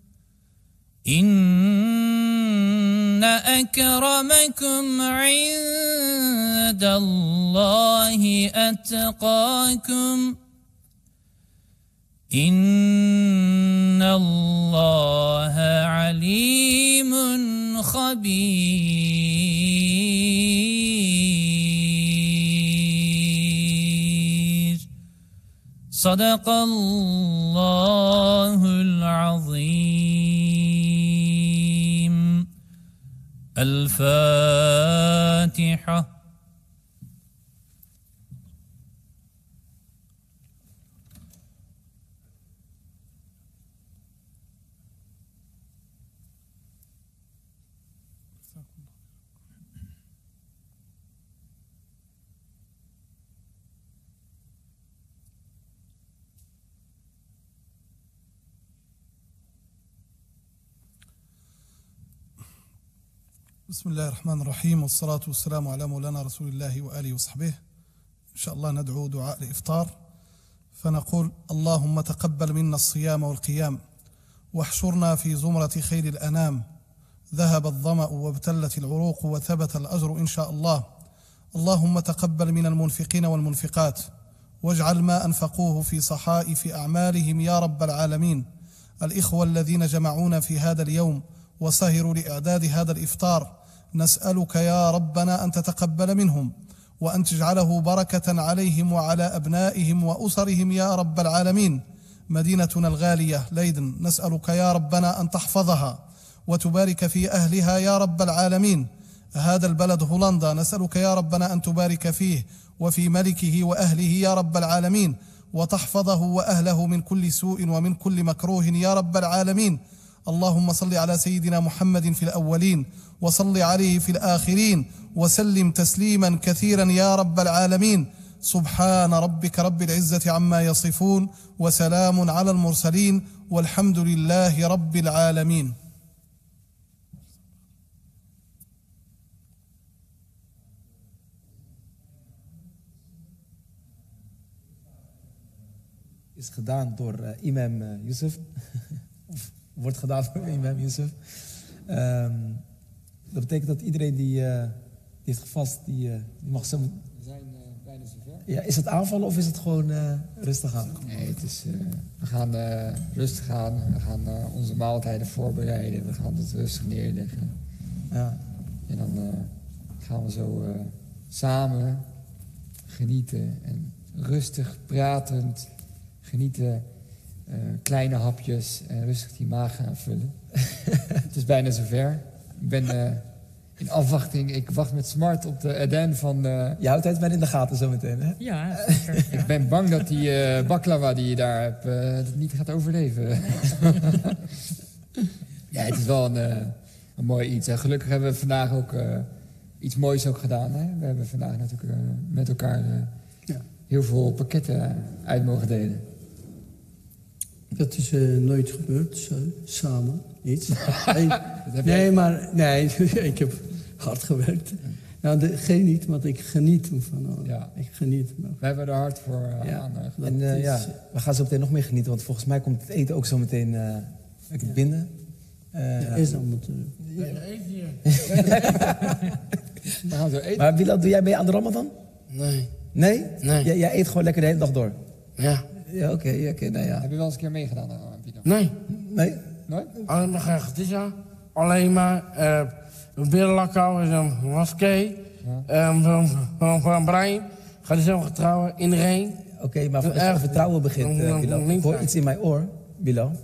[SPEAKER 15] إن أكرمكم عند الله أتقاكم إن الله عليم خبير صدق الله العظيم الفاتحة.
[SPEAKER 16] بسم الله الرحمن الرحيم والصلاة والسلام على مولانا رسول الله وآله وصحبه. إن شاء الله ندعو دعاء الإفطار. فنقول اللهم تقبل منا الصيام والقيام واحشرنا في زمرة خير الأنام ذهب الظمأ وابتلت العروق وثبت الأجر إن شاء الله. اللهم تقبل من المنفقين والمنفقات واجعل ما أنفقوه في صحائف أعمالهم يا رب العالمين. الإخوة الذين جمعونا في هذا اليوم وسهروا لإعداد هذا الإفطار نسألك يا ربنا أن تتقبل منهم وأن تجعله بركة عليهم وعلى أبنائهم وأسرهم يا رب العالمين. مدينتنا الغالية ليدن نسألك يا ربنا أن تحفظها وتبارك في أهلها يا رب العالمين. هذا البلد هولندا نسألك يا ربنا أن تبارك فيه وفي ملكه وأهله يا رب العالمين وتحفظه وأهله من كل سوء ومن كل مكروه يا رب العالمين. اللهم صل على سيدنا محمد في الأولين وصل عليه في الآخرين وسلم تسليما كثيرا يا رب العالمين. سبحان ربك رب العزة عما يصفون وسلام على المرسلين والحمد لله رب العالمين.
[SPEAKER 2] Is gedaan door imam Yusuf. Of wordt gedaan door imam Yusuf. Dat betekent dat iedereen die heeft gevast, die mag zo...
[SPEAKER 5] We zijn bijna zover.
[SPEAKER 2] Ja, is het aanvallen of is het gewoon rustig aan?
[SPEAKER 5] Nee, het is, we gaan rustig aan. We gaan onze maaltijden voorbereiden. We gaan het rustig neerleggen.
[SPEAKER 2] Ja.
[SPEAKER 5] En dan gaan we zo samen genieten en rustig pratend genieten, kleine hapjes en rustig die maag gaan vullen. Het is bijna zover. Ik ben in afwachting, ik wacht met smart op de Eden van...
[SPEAKER 2] Je houdt het wel in de gaten zometeen, hè?
[SPEAKER 7] Ja, zeker.
[SPEAKER 5] Ik ben bang dat die baklava die je daar hebt, dat niet gaat overleven. Ja, het is wel een mooi iets. En gelukkig hebben we vandaag ook iets moois ook gedaan. Hè? We hebben vandaag natuurlijk met elkaar heel veel pakketten uit mogen delen.
[SPEAKER 4] Dat is nooit gebeurd, zo, samen, iets. Nee, ik heb hard gewerkt. Nou, geen niet, want ik geniet ervan.
[SPEAKER 5] Ja.
[SPEAKER 4] Ik geniet ervan.
[SPEAKER 5] We hebben er hard voor aan.
[SPEAKER 2] En we gaan zo meteen nog meer genieten, want volgens mij komt het eten ook zo meteen binnen.
[SPEAKER 4] Is allemaal te...
[SPEAKER 5] We gaan zo eten.
[SPEAKER 2] Maar Bilal, doe jij mee aan de Ramadan?
[SPEAKER 1] Nee.
[SPEAKER 2] Nee?
[SPEAKER 1] Nee.
[SPEAKER 2] Jij eet gewoon lekker de hele dag door?
[SPEAKER 1] Ja.
[SPEAKER 2] Ja, oké. Nou ja.
[SPEAKER 5] Heb je wel eens een keer meegedaan aan Bilal?
[SPEAKER 1] Nee.
[SPEAKER 2] Nee?
[SPEAKER 5] Nooit?
[SPEAKER 1] Alleen maar graag dit jaar. Alleen maar een billenlakko en een moskee. Van Brian. Gaat hij zelf getrouwen in de reen.
[SPEAKER 2] Oké, maar als je over trouwen begint, Bilal. Ik hoor iets in mijn oor, Bilal.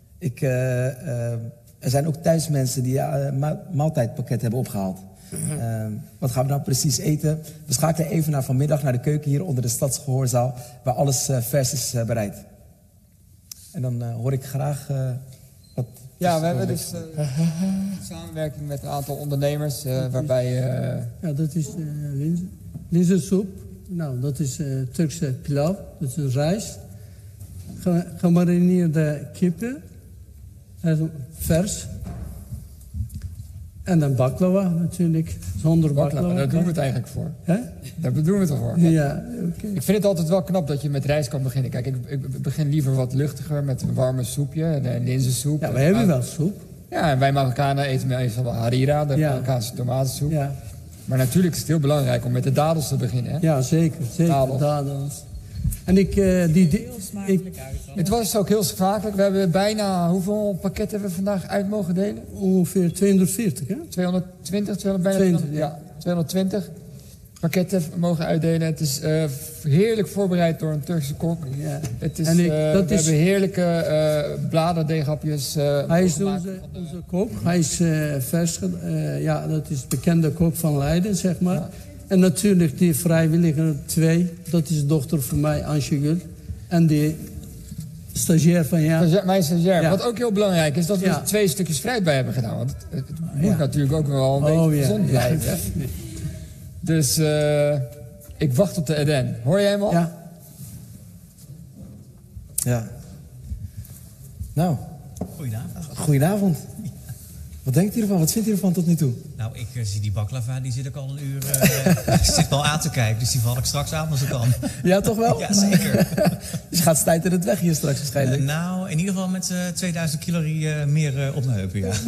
[SPEAKER 2] Er zijn ook thuis mensen die maaltijdpakket hebben opgehaald. Wat gaan we nou precies eten? We schakelen even naar vanmiddag naar de keuken hier onder de stadsgehoorzaal, waar alles vers is bereid. En dan hoor ik graag wat...
[SPEAKER 5] Ja, we hebben dus samenwerking met een aantal ondernemers, waarbij...
[SPEAKER 4] Ja, dat is linzensoep. Nou, dat is Turkse pilav. Dat is een rijst. Gemarineerde kippen. Vers. En dan baklava natuurlijk, zonder baklava.
[SPEAKER 5] Daar doen we het eigenlijk voor.
[SPEAKER 4] Hè?
[SPEAKER 5] Daar doen we het voor.
[SPEAKER 4] Ja, oké.
[SPEAKER 5] Ik vind het altijd wel knap dat je met rijst kan beginnen. Kijk, ik begin liever wat luchtiger met een warme soepje, een linzensoep.
[SPEAKER 4] Ja, wij hebben wel soep.
[SPEAKER 5] Ja, en wij Marokkanen eten meestal wel harira, de Marokkaanse tomatensoep. Ja. Maar natuurlijk is het heel belangrijk om met de dadels te beginnen. Hè?
[SPEAKER 4] Ja, zeker. Dadels. En
[SPEAKER 5] het was ook heel smakelijk. We hebben bijna, hoeveel pakketten hebben we vandaag uit mogen delen?
[SPEAKER 4] Ongeveer 240, hè?
[SPEAKER 5] 220 pakketten mogen uitdelen. Het is heerlijk voorbereid door een Turkse kok.
[SPEAKER 4] Ja.
[SPEAKER 5] Het is, we hebben heerlijke bladerdeeghapjes.
[SPEAKER 4] Hij is onze kok. Hij is vers. Dat is bekende kok van Leiden, zeg maar. Ja. En natuurlijk die vrijwilliger 2. Dat is de dochter van mij, Ansjegul. En die stagiair van jou.
[SPEAKER 5] Mijn stagiair. Ja. Wat ook heel belangrijk is, dat we er 2 stukjes fruit bij hebben gedaan. Want het moet natuurlijk ook wel een beetje gezond blijven. Ja. Dus ik wacht op de Eden. Hoor jij hem al?
[SPEAKER 2] Ja. Nou. Goedenavond. Wat denkt u ervan? Wat vindt u ervan tot nu toe?
[SPEAKER 17] Nou, ik zie die baklava, die zit ook al een uur zit wel aan te kijken. Dus die val ik straks aan als ik kan.
[SPEAKER 2] Ja, toch wel?
[SPEAKER 17] Ja, zeker.
[SPEAKER 2] Dus je gaat stijter het weg hier straks waarschijnlijk.
[SPEAKER 17] Nou, in ieder geval met 2000 calorieën meer op mijn heupen, ja.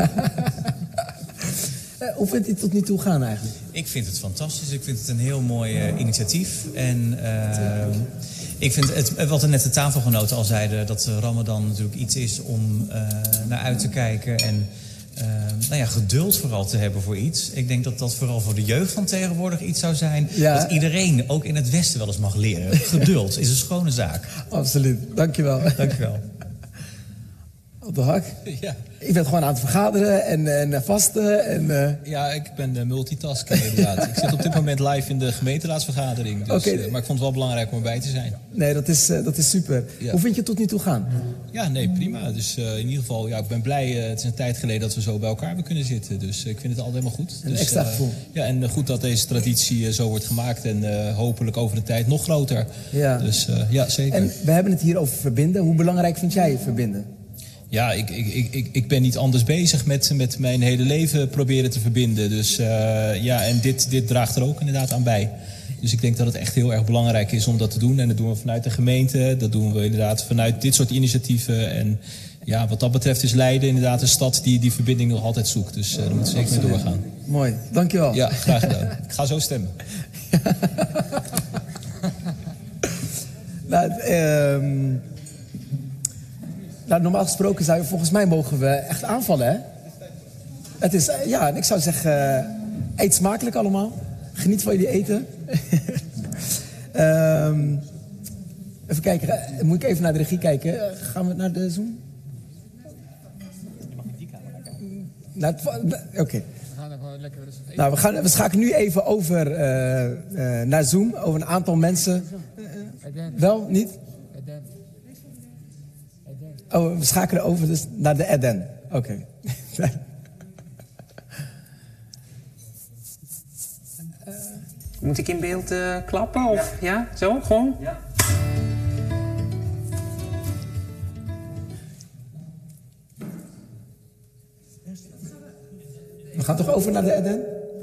[SPEAKER 2] Hoe vindt u het tot nu toe gaan eigenlijk?
[SPEAKER 17] Ik vind het fantastisch. Ik vind het een heel mooi initiatief. En ik vind het, wat er net de tafelgenoten al zeiden, dat Ramadan natuurlijk iets is om naar uit te kijken en geduld vooral te hebben voor iets. Ik denk dat dat vooral voor de jeugd van tegenwoordig iets zou zijn. Ja. Dat iedereen, ook in het Westen, wel eens mag leren. Geduld is een schone zaak.
[SPEAKER 2] Absoluut. Dankjewel.
[SPEAKER 17] Dankjewel.
[SPEAKER 2] Op de hak?
[SPEAKER 18] Ja.
[SPEAKER 2] Ik ben gewoon aan het vergaderen en vasten. En,
[SPEAKER 18] Ja, ik ben multitasking inderdaad. Ik zit op dit moment live in de gemeenteraadsvergadering. Dus, maar ik vond het wel belangrijk om erbij te zijn.
[SPEAKER 2] Nee, dat is super. Ja. Hoe vind je het tot nu toe gaan?
[SPEAKER 18] Ja, nee, prima. Dus in ieder geval, ik ben blij. Het is een tijd geleden dat we zo bij elkaar hebben kunnen zitten. Dus ik vind het altijd helemaal goed.
[SPEAKER 2] Een extra gevoel.
[SPEAKER 18] Ja, en goed dat deze traditie zo wordt gemaakt. En hopelijk over de tijd nog groter.
[SPEAKER 2] Ja.
[SPEAKER 18] Dus ja, zeker.
[SPEAKER 2] En we hebben het hier over verbinden. Hoe belangrijk vind jij verbinden?
[SPEAKER 18] Ja, ik ben niet anders bezig met mijn hele leven proberen te verbinden. Dus en dit draagt er ook inderdaad aan bij. Dus ik denk dat het echt heel erg belangrijk is om dat te doen. En dat doen we vanuit de gemeente. Dat doen we inderdaad vanuit dit soort initiatieven. En ja, wat dat betreft is Leiden inderdaad een stad die verbinding nog altijd zoekt. Dus daar moeten we zeker mee doorgaan.
[SPEAKER 2] Mooi, dankjewel.
[SPEAKER 18] Ja, graag gedaan. Ik ga zo stemmen.
[SPEAKER 2] Normaal gesproken volgens mij mogen we echt aanvallen, hè? Het is, en ik zou zeggen, eet smakelijk allemaal. Geniet van jullie eten. Even kijken, moet ik even naar de regie kijken? Gaan we naar de Zoom? Oké. We schakelen nu even over naar Zoom, over een aantal mensen. Wel, niet? Oh, we schakelen over dus naar de Eden. Oké.
[SPEAKER 19] Moet ik in beeld klappen? Of ja? Zo? Gewoon? Ja.
[SPEAKER 2] We gaan toch over naar de Eden?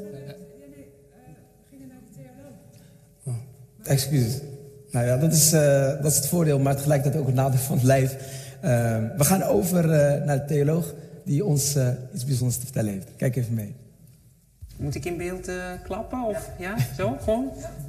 [SPEAKER 2] Oh, excuses. Nou ja, dat is het voordeel, maar tegelijkertijd ook het nadeel van het lijf. We gaan over naar de theoloog die ons iets bijzonders te vertellen heeft. Kijk even mee.
[SPEAKER 19] Moet ik in beeld klappen? Of ja? Zo? Gewoon?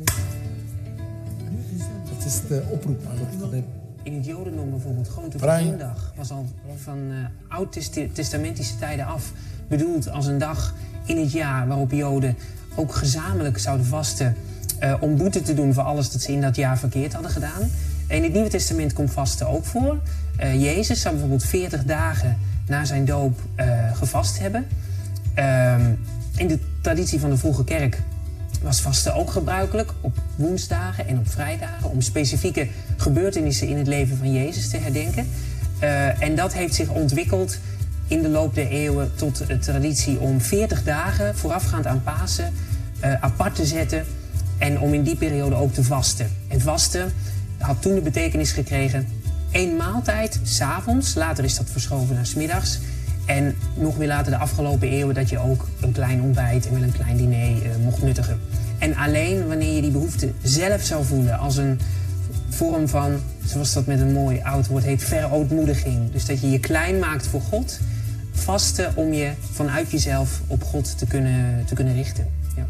[SPEAKER 2] Dat is de oproep.
[SPEAKER 19] In het Jodendom bijvoorbeeld, Grote Verzoendag was al van oud-testamentische tijden af bedoeld als een dag in het jaar waarop Joden ook gezamenlijk zouden vasten om boete te doen voor alles dat ze in dat jaar verkeerd hadden gedaan. In het Nieuwe Testament komt vasten ook voor. Jezus zou bijvoorbeeld 40 dagen na zijn doop gevast hebben. In de traditie van de vroege kerk was vasten ook gebruikelijk op woensdagen en op vrijdagen om specifieke gebeurtenissen in het leven van Jezus te herdenken. En dat heeft zich ontwikkeld in de loop der eeuwen tot de traditie om 40 dagen voorafgaand aan Pasen apart te zetten en om in die periode ook te vasten. En vasten had toen de betekenis gekregen 1 maaltijd 's avonds, later is dat verschoven naar 's middags. En nog weer later de afgelopen eeuwen dat je ook een klein ontbijt en wel een klein diner mocht nuttigen. En alleen wanneer je die behoefte zelf zou voelen als een vorm van, zoals dat met een mooi oud woord heet, verootmoediging. Dus dat je je klein maakt voor God, vasten om je vanuit jezelf op God te kunnen richten. Ja.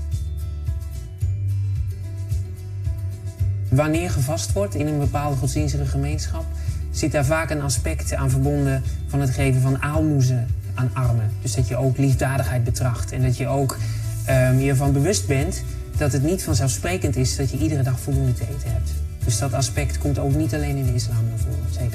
[SPEAKER 19] Wanneer gevast wordt in een bepaalde godsdienstige gemeenschap, zit daar vaak een aspect aan verbonden van het geven van aalmoezen aan armen. Dus dat je ook liefdadigheid betracht en dat je ook je ervan bewust bent dat het niet vanzelfsprekend is dat je iedere dag voldoende te eten hebt. Dus dat aspect komt ook niet alleen in de islam naar voren, zeker.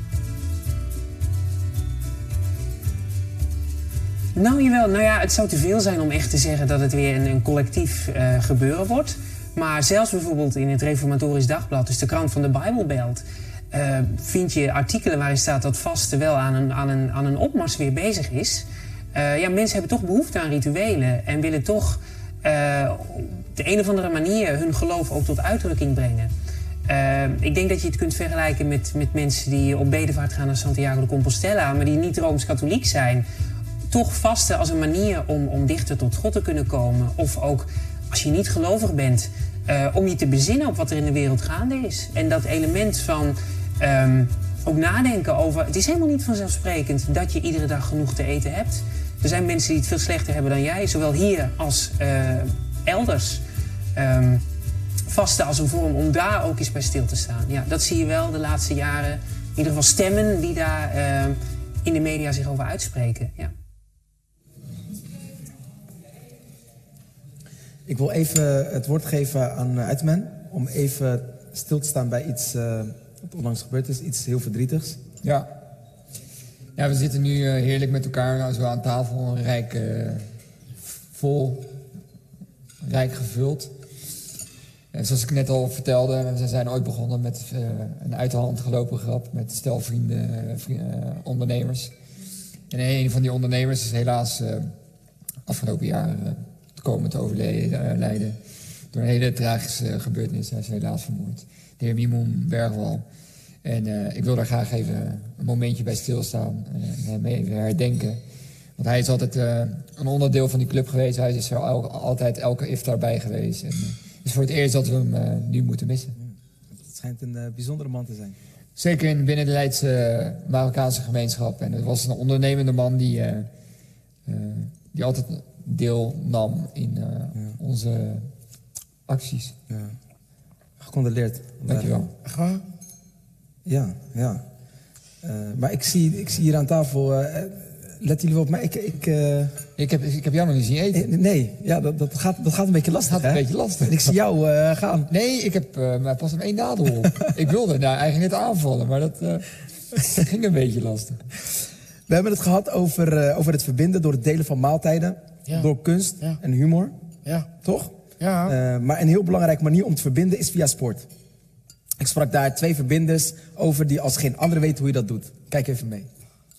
[SPEAKER 19] Nou jawel, het zou te veel zijn om echt te zeggen dat het weer een collectief gebeuren wordt. Maar zelfs bijvoorbeeld in het Reformatorisch Dagblad, dus de krant van de Bijbelbelt, vind je artikelen waarin staat dat vasten wel aan een opmars weer bezig is. Mensen hebben toch behoefte aan rituelen en willen toch op de een of andere manier hun geloof ook tot uitdrukking brengen. Ik denk dat je het kunt vergelijken met mensen die op bedevaart gaan naar Santiago de Compostela, maar die niet Rooms-katholiek zijn. toch vasten als een manier om dichter tot God te kunnen komen. Of ook als je niet gelovig bent, om je te bezinnen op wat er in de wereld gaande is. En dat element van ook nadenken over... Het is helemaal niet vanzelfsprekend dat je iedere dag genoeg te eten hebt. Er zijn mensen die het veel slechter hebben dan jij, zowel hier als elders. Vasten als een vorm om daar ook eens bij stil te staan. Ja, dat zie je wel de laatste jaren. In ieder geval stemmen die daar in de media zich over uitspreken. Ja.
[SPEAKER 2] Ik wil even het woord geven aan Uitman om even stil te staan bij iets wat onlangs gebeurd is. Iets heel verdrietigs.
[SPEAKER 5] Ja. Ja, we zitten nu heerlijk met elkaar zo aan tafel. Rijk gevuld. Zoals ik net al vertelde, we zijn ooit begonnen met een uit de hand gelopen grap met stel ondernemers. En een van die ondernemers is helaas afgelopen jaar komen te overlijden door een hele tragische gebeurtenis. Hij is helaas vermoord. De heer Mimoen Bergwal. En ik wil daar graag even een momentje bij stilstaan en hem even herdenken. Want hij is altijd een onderdeel van die club geweest. Hij is er altijd elke iftar bij geweest. En, het is voor het eerst dat we hem nu moeten missen.
[SPEAKER 2] Het schijnt een bijzondere man te zijn.
[SPEAKER 5] Zeker binnen de Leidse Marokkaanse gemeenschap. En het was een ondernemende man die altijd deelnam in onze acties.
[SPEAKER 2] Ja. Gecondoleerd.
[SPEAKER 5] Dankjewel.
[SPEAKER 2] Ja. Maar ik zie hier aan tafel... let jullie wel op mij?
[SPEAKER 5] Ik heb jou nog niet zien eten.
[SPEAKER 2] Nee, ja, dat gaat een beetje lastig.
[SPEAKER 5] Dat gaat een beetje lastig.
[SPEAKER 2] En ik zie jou gaan.
[SPEAKER 5] Nee, ik heb maar pas op 1 nadeel op. Ik wilde daar eigenlijk net aanvallen, maar dat ging een beetje lastig.
[SPEAKER 2] We hebben het gehad over het verbinden door het delen van maaltijden. Ja. Door kunst en humor.
[SPEAKER 1] Ja.
[SPEAKER 2] Toch?
[SPEAKER 1] Ja.
[SPEAKER 2] Maar een heel belangrijke manier om te verbinden is via sport. Ik sprak daar 2 verbinders over die als geen andere weten hoe je dat doet. Kijk even mee.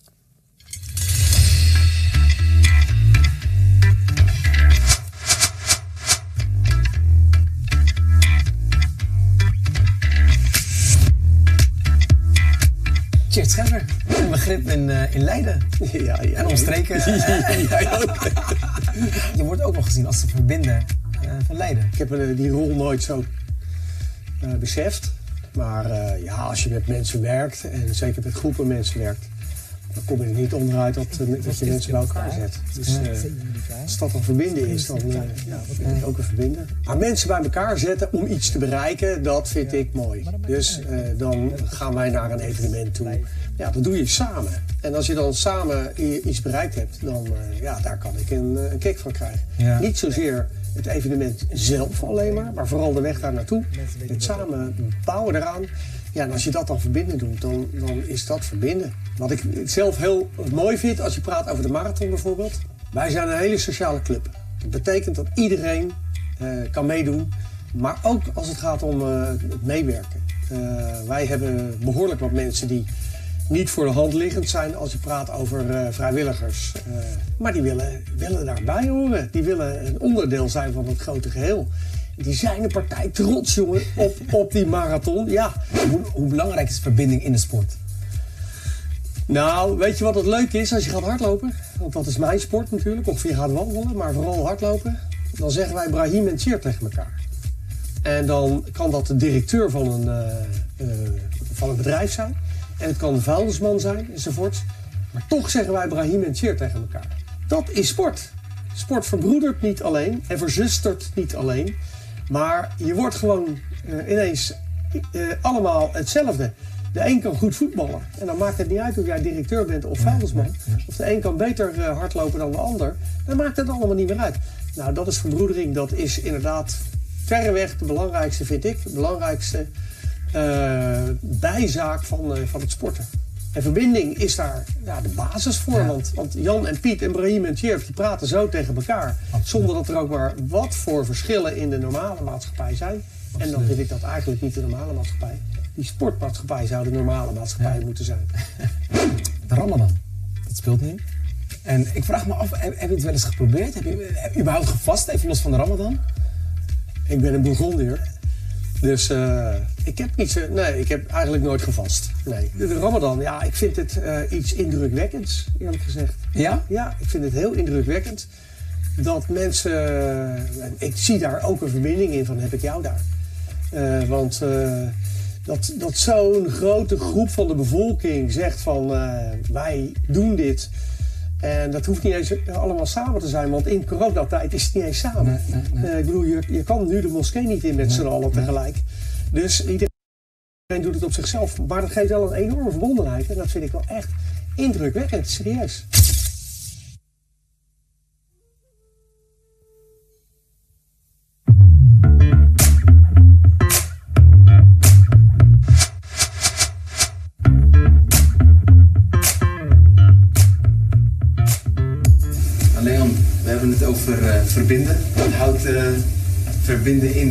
[SPEAKER 11] Tjeerd Scheffer, een begrip in Leiden en omstreken.
[SPEAKER 20] Jij ook.
[SPEAKER 11] Je wordt ook wel gezien als de verbinder van Leiden.
[SPEAKER 20] Ik heb die rol nooit zo beseft. Maar als je met mensen werkt, en zeker met groepen mensen werkt, dan kom je er niet onderuit dat je mensen bij elkaar zet. Dus als dat een verbinden is, dan ben ik ook een verbinder. Maar mensen bij elkaar zetten om iets te bereiken, dat vind ik mooi. Dus dan gaan wij naar een evenement toe. Ja, dat doe je samen. En als je dan samen iets bereikt hebt, dan daar kan ik een kick van krijgen. Ja. Niet zozeer het evenement zelf alleen maar vooral de weg daar naartoe. Het samen bouwen eraan. Ja, en als je dat dan verbinden doet, dan is dat verbinden. Wat ik zelf heel mooi vind, als je praat over de marathon bijvoorbeeld. Wij zijn een hele sociale club. Dat betekent dat iedereen kan meedoen. Maar ook als het gaat om het meewerken. Wij hebben behoorlijk wat mensen die niet voor de hand liggend zijn als je praat over vrijwilligers. Maar die willen daarbij horen. Die willen een onderdeel zijn van het grote geheel. Die zijn een partij trots, jongen, op die marathon. Ja.
[SPEAKER 11] Hoe belangrijk is verbinding in de sport?
[SPEAKER 20] Nou, weet je wat het leuke is als je gaat hardlopen? Want dat is mijn sport natuurlijk, of je gaat wandelen, maar vooral hardlopen. Dan zeggen wij Brahim en Tjeerd tegen elkaar. En dan kan dat de directeur van een bedrijf zijn. En het kan een vuilnisman zijn, enzovoort. Maar toch zeggen wij Brahim en Tjeerd tegen elkaar. Dat is sport. Sport verbroedert niet alleen en verzustert niet alleen. Maar je wordt gewoon ineens allemaal hetzelfde. De een kan goed voetballen. En dan maakt het niet uit of jij directeur bent of vuilnisman. Of de een kan beter hardlopen dan de ander. Dan maakt het allemaal niet meer uit. Nou, dat is verbroedering. Dat is inderdaad verreweg de belangrijkste, vind ik. De belangrijkste bijzaak van het sporten. En verbinding is daar de basis voor. Ja. Want Jan en Piet en Brahim en Tjeerd die praten zo tegen elkaar. Absoluut. Zonder dat er ook maar wat voor verschillen in de normale maatschappij zijn. Absoluut. En dan vind ik dat eigenlijk niet de normale maatschappij. Die sportmaatschappij zou de normale maatschappij moeten zijn.
[SPEAKER 11] De Ramadan, dat speelt nu. En ik vraag me af, heb je het wel eens geprobeerd? Heb je überhaupt gevast, even los van de Ramadan?
[SPEAKER 20] Ik ben een Bourgondier. Dus ik heb eigenlijk nooit gevast. Nee. De Ramadan, ja, ik vind het iets indrukwekkends, eerlijk gezegd.
[SPEAKER 2] Ja?
[SPEAKER 20] Ja, ik vind het heel indrukwekkend. Dat mensen... ik zie daar ook een verbinding in van heb ik jou daar. Want dat zo'n grote groep van de bevolking zegt van wij doen dit. En dat hoeft niet eens allemaal samen te zijn, want in coronatijd is het niet eens samen. Nee. Ik bedoel, je kan nu de moskee niet in met z'n allen tegelijk. Dus iedereen doet het op zichzelf. Maar dat geeft wel een enorme verbondenheid. En dat vind ik wel echt indrukwekkend, serieus.
[SPEAKER 2] Leon, we hebben het over verbinden. Wat houdt verbinden in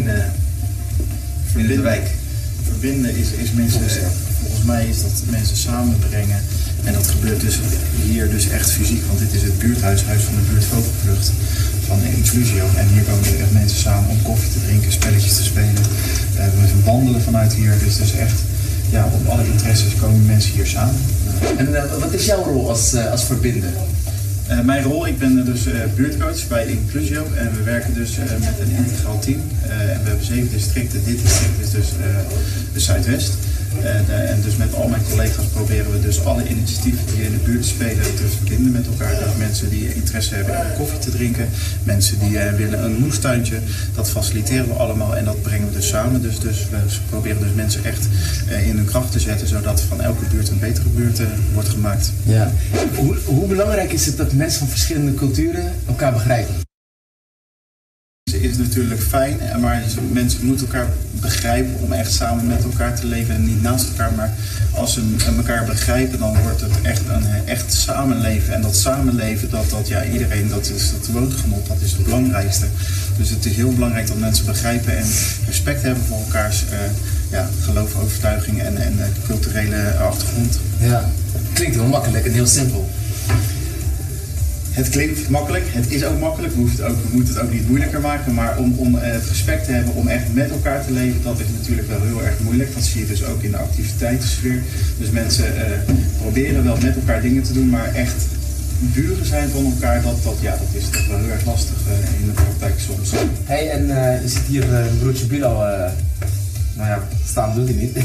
[SPEAKER 2] de wijk?
[SPEAKER 21] Verbinden is mensen, volgens mij is dat mensen samenbrengen. En dat gebeurt dus hier dus echt fysiek, want dit is het buurthuis, huis van de buurt Vogelvlucht van Inclusio. En hier komen echt mensen samen om koffie te drinken, spelletjes te spelen. We wandelen vanuit hier, dus het is echt, ja, op alle interesses komen mensen hier samen.
[SPEAKER 2] En wat is jouw rol als verbinder?
[SPEAKER 21] Mijn rol, ik ben dus buurtcoach bij Inclusio en we werken dus met een integraal team. En we hebben 7 districten, dit district is dus de Zuidwest. En dus met al mijn collega's proberen we dus alle initiatieven die in de buurt spelen te verbinden met elkaar. Dus mensen die interesse hebben om koffie te drinken, mensen die willen een moestuintje, dat faciliteren we allemaal en dat brengen we dus samen. Dus we proberen dus mensen echt in hun kracht te zetten, zodat van elke buurt een betere buurt wordt gemaakt.
[SPEAKER 2] Ja. Hoe belangrijk is het dat mensen van verschillende culturen elkaar begrijpen?
[SPEAKER 21] Het is natuurlijk fijn, maar mensen moeten elkaar begrijpen om echt samen met elkaar te leven en niet naast elkaar. Maar als ze elkaar begrijpen, dan wordt het echt een echt samenleven. En dat samenleven, iedereen, dat woongenot, dat is het belangrijkste. Dus het is heel belangrijk dat mensen begrijpen en respect hebben voor elkaars geloof, overtuiging en culturele achtergrond.
[SPEAKER 2] Ja, klinkt heel makkelijk en heel simpel.
[SPEAKER 21] Het klinkt makkelijk, het is ook makkelijk, we moeten het ook niet moeilijker maken, maar om het respect te hebben om echt met elkaar te leven, dat is natuurlijk wel heel erg moeilijk. Dat zie je dus ook in de activiteitensfeer. Dus mensen proberen wel met elkaar dingen te doen, maar echt buren zijn van elkaar, dat is toch wel heel erg lastig in de praktijk soms.
[SPEAKER 2] Hey, en je ziet hier broertje Bilal, staan doet hij niet.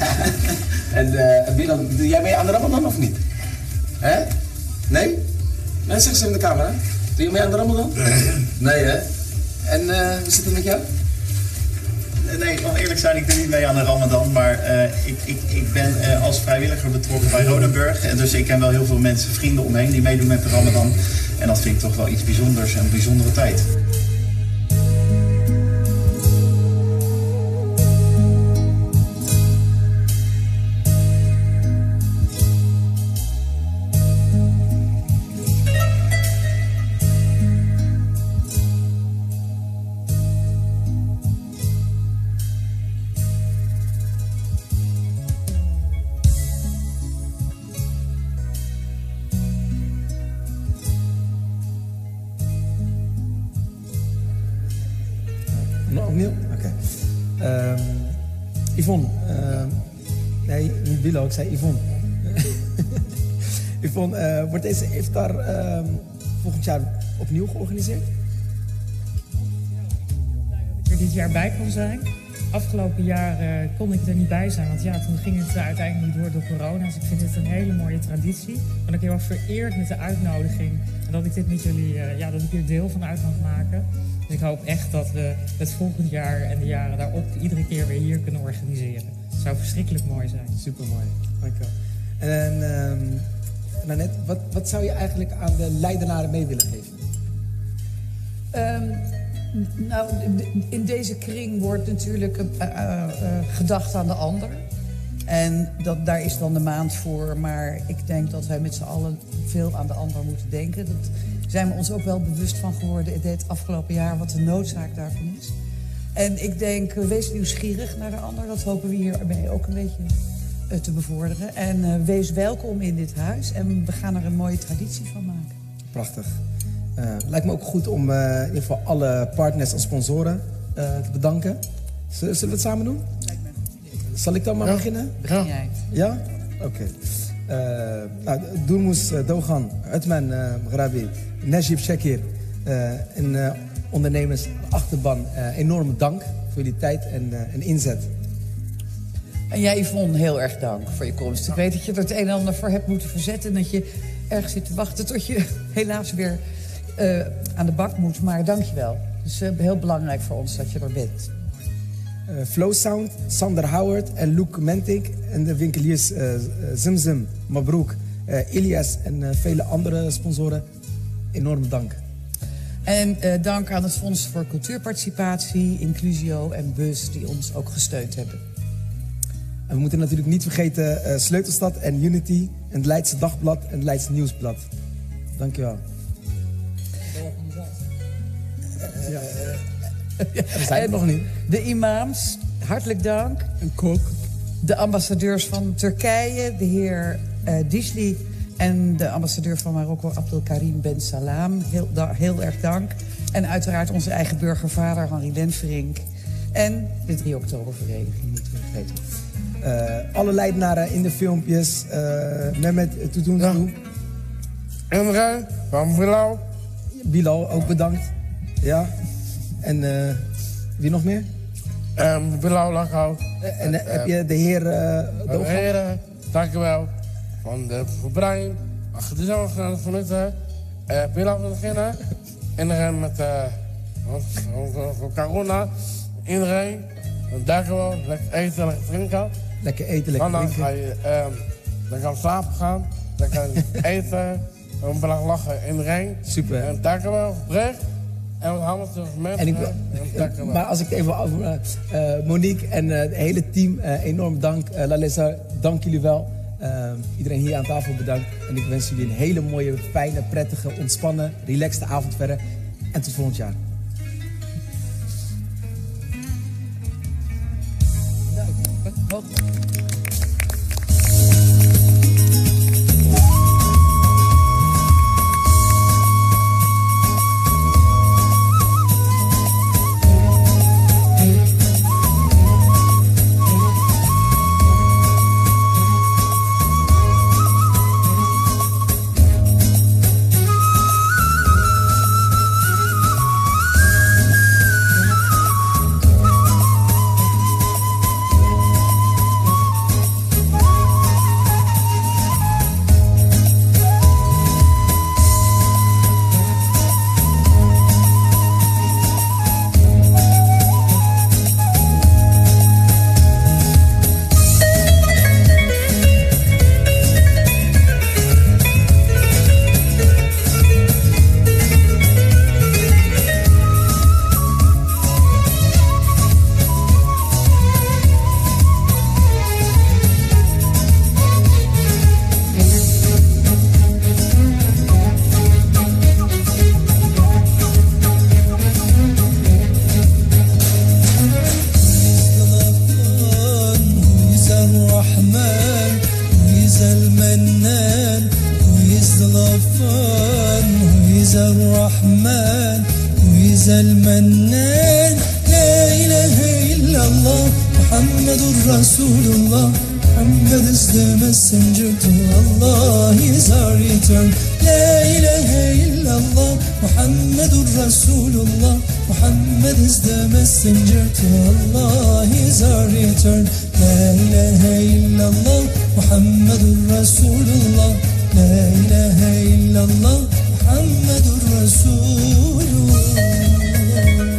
[SPEAKER 2] En Bilal, doe jij mee aan de Ramadan of niet? Hè? Nee? Nee, zeg ze in de camera. Doe je mee aan de Ramadan? Nee, hè? En hoe zit het met jou?
[SPEAKER 21] Nee, om eerlijk zijn, ik doe niet mee aan de Ramadan, maar ik ben als vrijwilliger betrokken bij Rodenburg. En dus ik ken wel heel veel mensen, vrienden omheen die meedoen met de Ramadan. En dat vind ik toch wel iets bijzonders en een bijzondere tijd.
[SPEAKER 2] Opnieuw? Oké. Yvonne. Nee, niet Bilo, ik zei Yvonne. Yvonne, wordt deze iftar volgend jaar opnieuw georganiseerd?
[SPEAKER 7] Dat ik er dit jaar bij kon zijn. Afgelopen jaar kon ik er niet bij zijn, want toen ging het uiteindelijk niet door corona. Dus ik vind het een hele mooie traditie. Ik ben ook heel erg vereerd met de uitnodiging. En dat ik dit met jullie, dat ik hier deel van uit mag maken. Dus ik hoop echt dat we het volgend jaar en de jaren daarop iedere keer weer hier kunnen organiseren. Het zou verschrikkelijk mooi zijn.
[SPEAKER 2] Supermooi, dankjewel. En Nanette, wat zou je eigenlijk aan de Leidenaren mee willen geven?
[SPEAKER 6] In deze kring wordt natuurlijk gedacht aan de ander. En daar is dan de maand voor. Maar ik denk dat wij met z'n allen veel aan de ander moeten denken. Dat zijn we ons ook wel bewust van geworden dit afgelopen jaar, wat de noodzaak daarvan is. En ik denk, wees nieuwsgierig naar de ander. Dat hopen we hiermee ook een beetje te bevorderen. En wees welkom in dit huis. En we gaan er een mooie traditie van maken.
[SPEAKER 2] Prachtig. Lijkt me ook goed om in ieder geval alle partners en sponsoren te bedanken. Zullen we het samen doen? Zal ik dan maar beginnen?
[SPEAKER 6] Begin jij.
[SPEAKER 2] Ja? Oké. Durmus Dogan, Uthman Gharabi, Najib Shakir en ondernemers achterban, enorme dank voor jullie tijd en inzet.
[SPEAKER 6] En jij, Yvonne, heel erg dank voor je komst. Ik weet dat je er het een en ander voor hebt moeten verzetten en dat je ergens zit te wachten tot je helaas weer aan de bak moet. Maar dank je wel. Het is heel belangrijk voor ons dat je er bent.
[SPEAKER 2] Flow Sound, Sander Howard en Luke Mentik en de winkeliers Zimzim, Mabroek, Ilias en vele andere sponsoren. Enorm dank.
[SPEAKER 6] En dank aan het Fonds voor Cultuurparticipatie, Inclusio en BUS die ons ook gesteund hebben.
[SPEAKER 2] En we moeten natuurlijk niet vergeten Sleutelstad en Unity en het Leidse Dagblad en het Leidse Nieuwsblad. Dankjewel. We zijn er nog niet.
[SPEAKER 6] De imams, hartelijk dank.
[SPEAKER 2] Een kok.
[SPEAKER 6] De ambassadeurs van Turkije, de heer Dishli en de ambassadeur van Marokko, Abdelkarim Ben Salam. Heel erg dank. En uiteraard onze eigen burgervader, Henri Lenverink. En de 3 oktobervereniging, niet te vergeten.
[SPEAKER 2] Alle Leidenaren in de filmpjes. Mehmet Toutounzou.
[SPEAKER 1] Emre van Bilal.
[SPEAKER 2] Bilal, ook bedankt. Ja. En wie nog meer?
[SPEAKER 1] Bilal Lakhout.
[SPEAKER 2] En heb je de heer
[SPEAKER 1] de heren, dank u wel. Van de Brian. Achter de zon van het Bilal van beginnen. Iedereen met corona. Iedereen. Dank u wel. Lekker eten, lekker drinken.
[SPEAKER 2] Lekker eten, lekker drinken.
[SPEAKER 1] Dan kan slapen gaan. Dan kan eten. Dan belangrijk lachen iedereen.
[SPEAKER 2] Super.
[SPEAKER 1] En dank u wel. Brecht. En wat Hamilton mensen.
[SPEAKER 2] Maar als ik even over Monique en het hele team, enorm dank. Lalissa, dank jullie wel. Iedereen hier aan tafel bedankt. En ik wens jullie een hele mooie, fijne, prettige, ontspannen, relaxte avond verder. En tot volgend jaar.
[SPEAKER 3] Messenger to Allah is our return. La ilaha illallah Muhammadur Rasulullah. La ilaha illallah Muhammadur Rasulullah.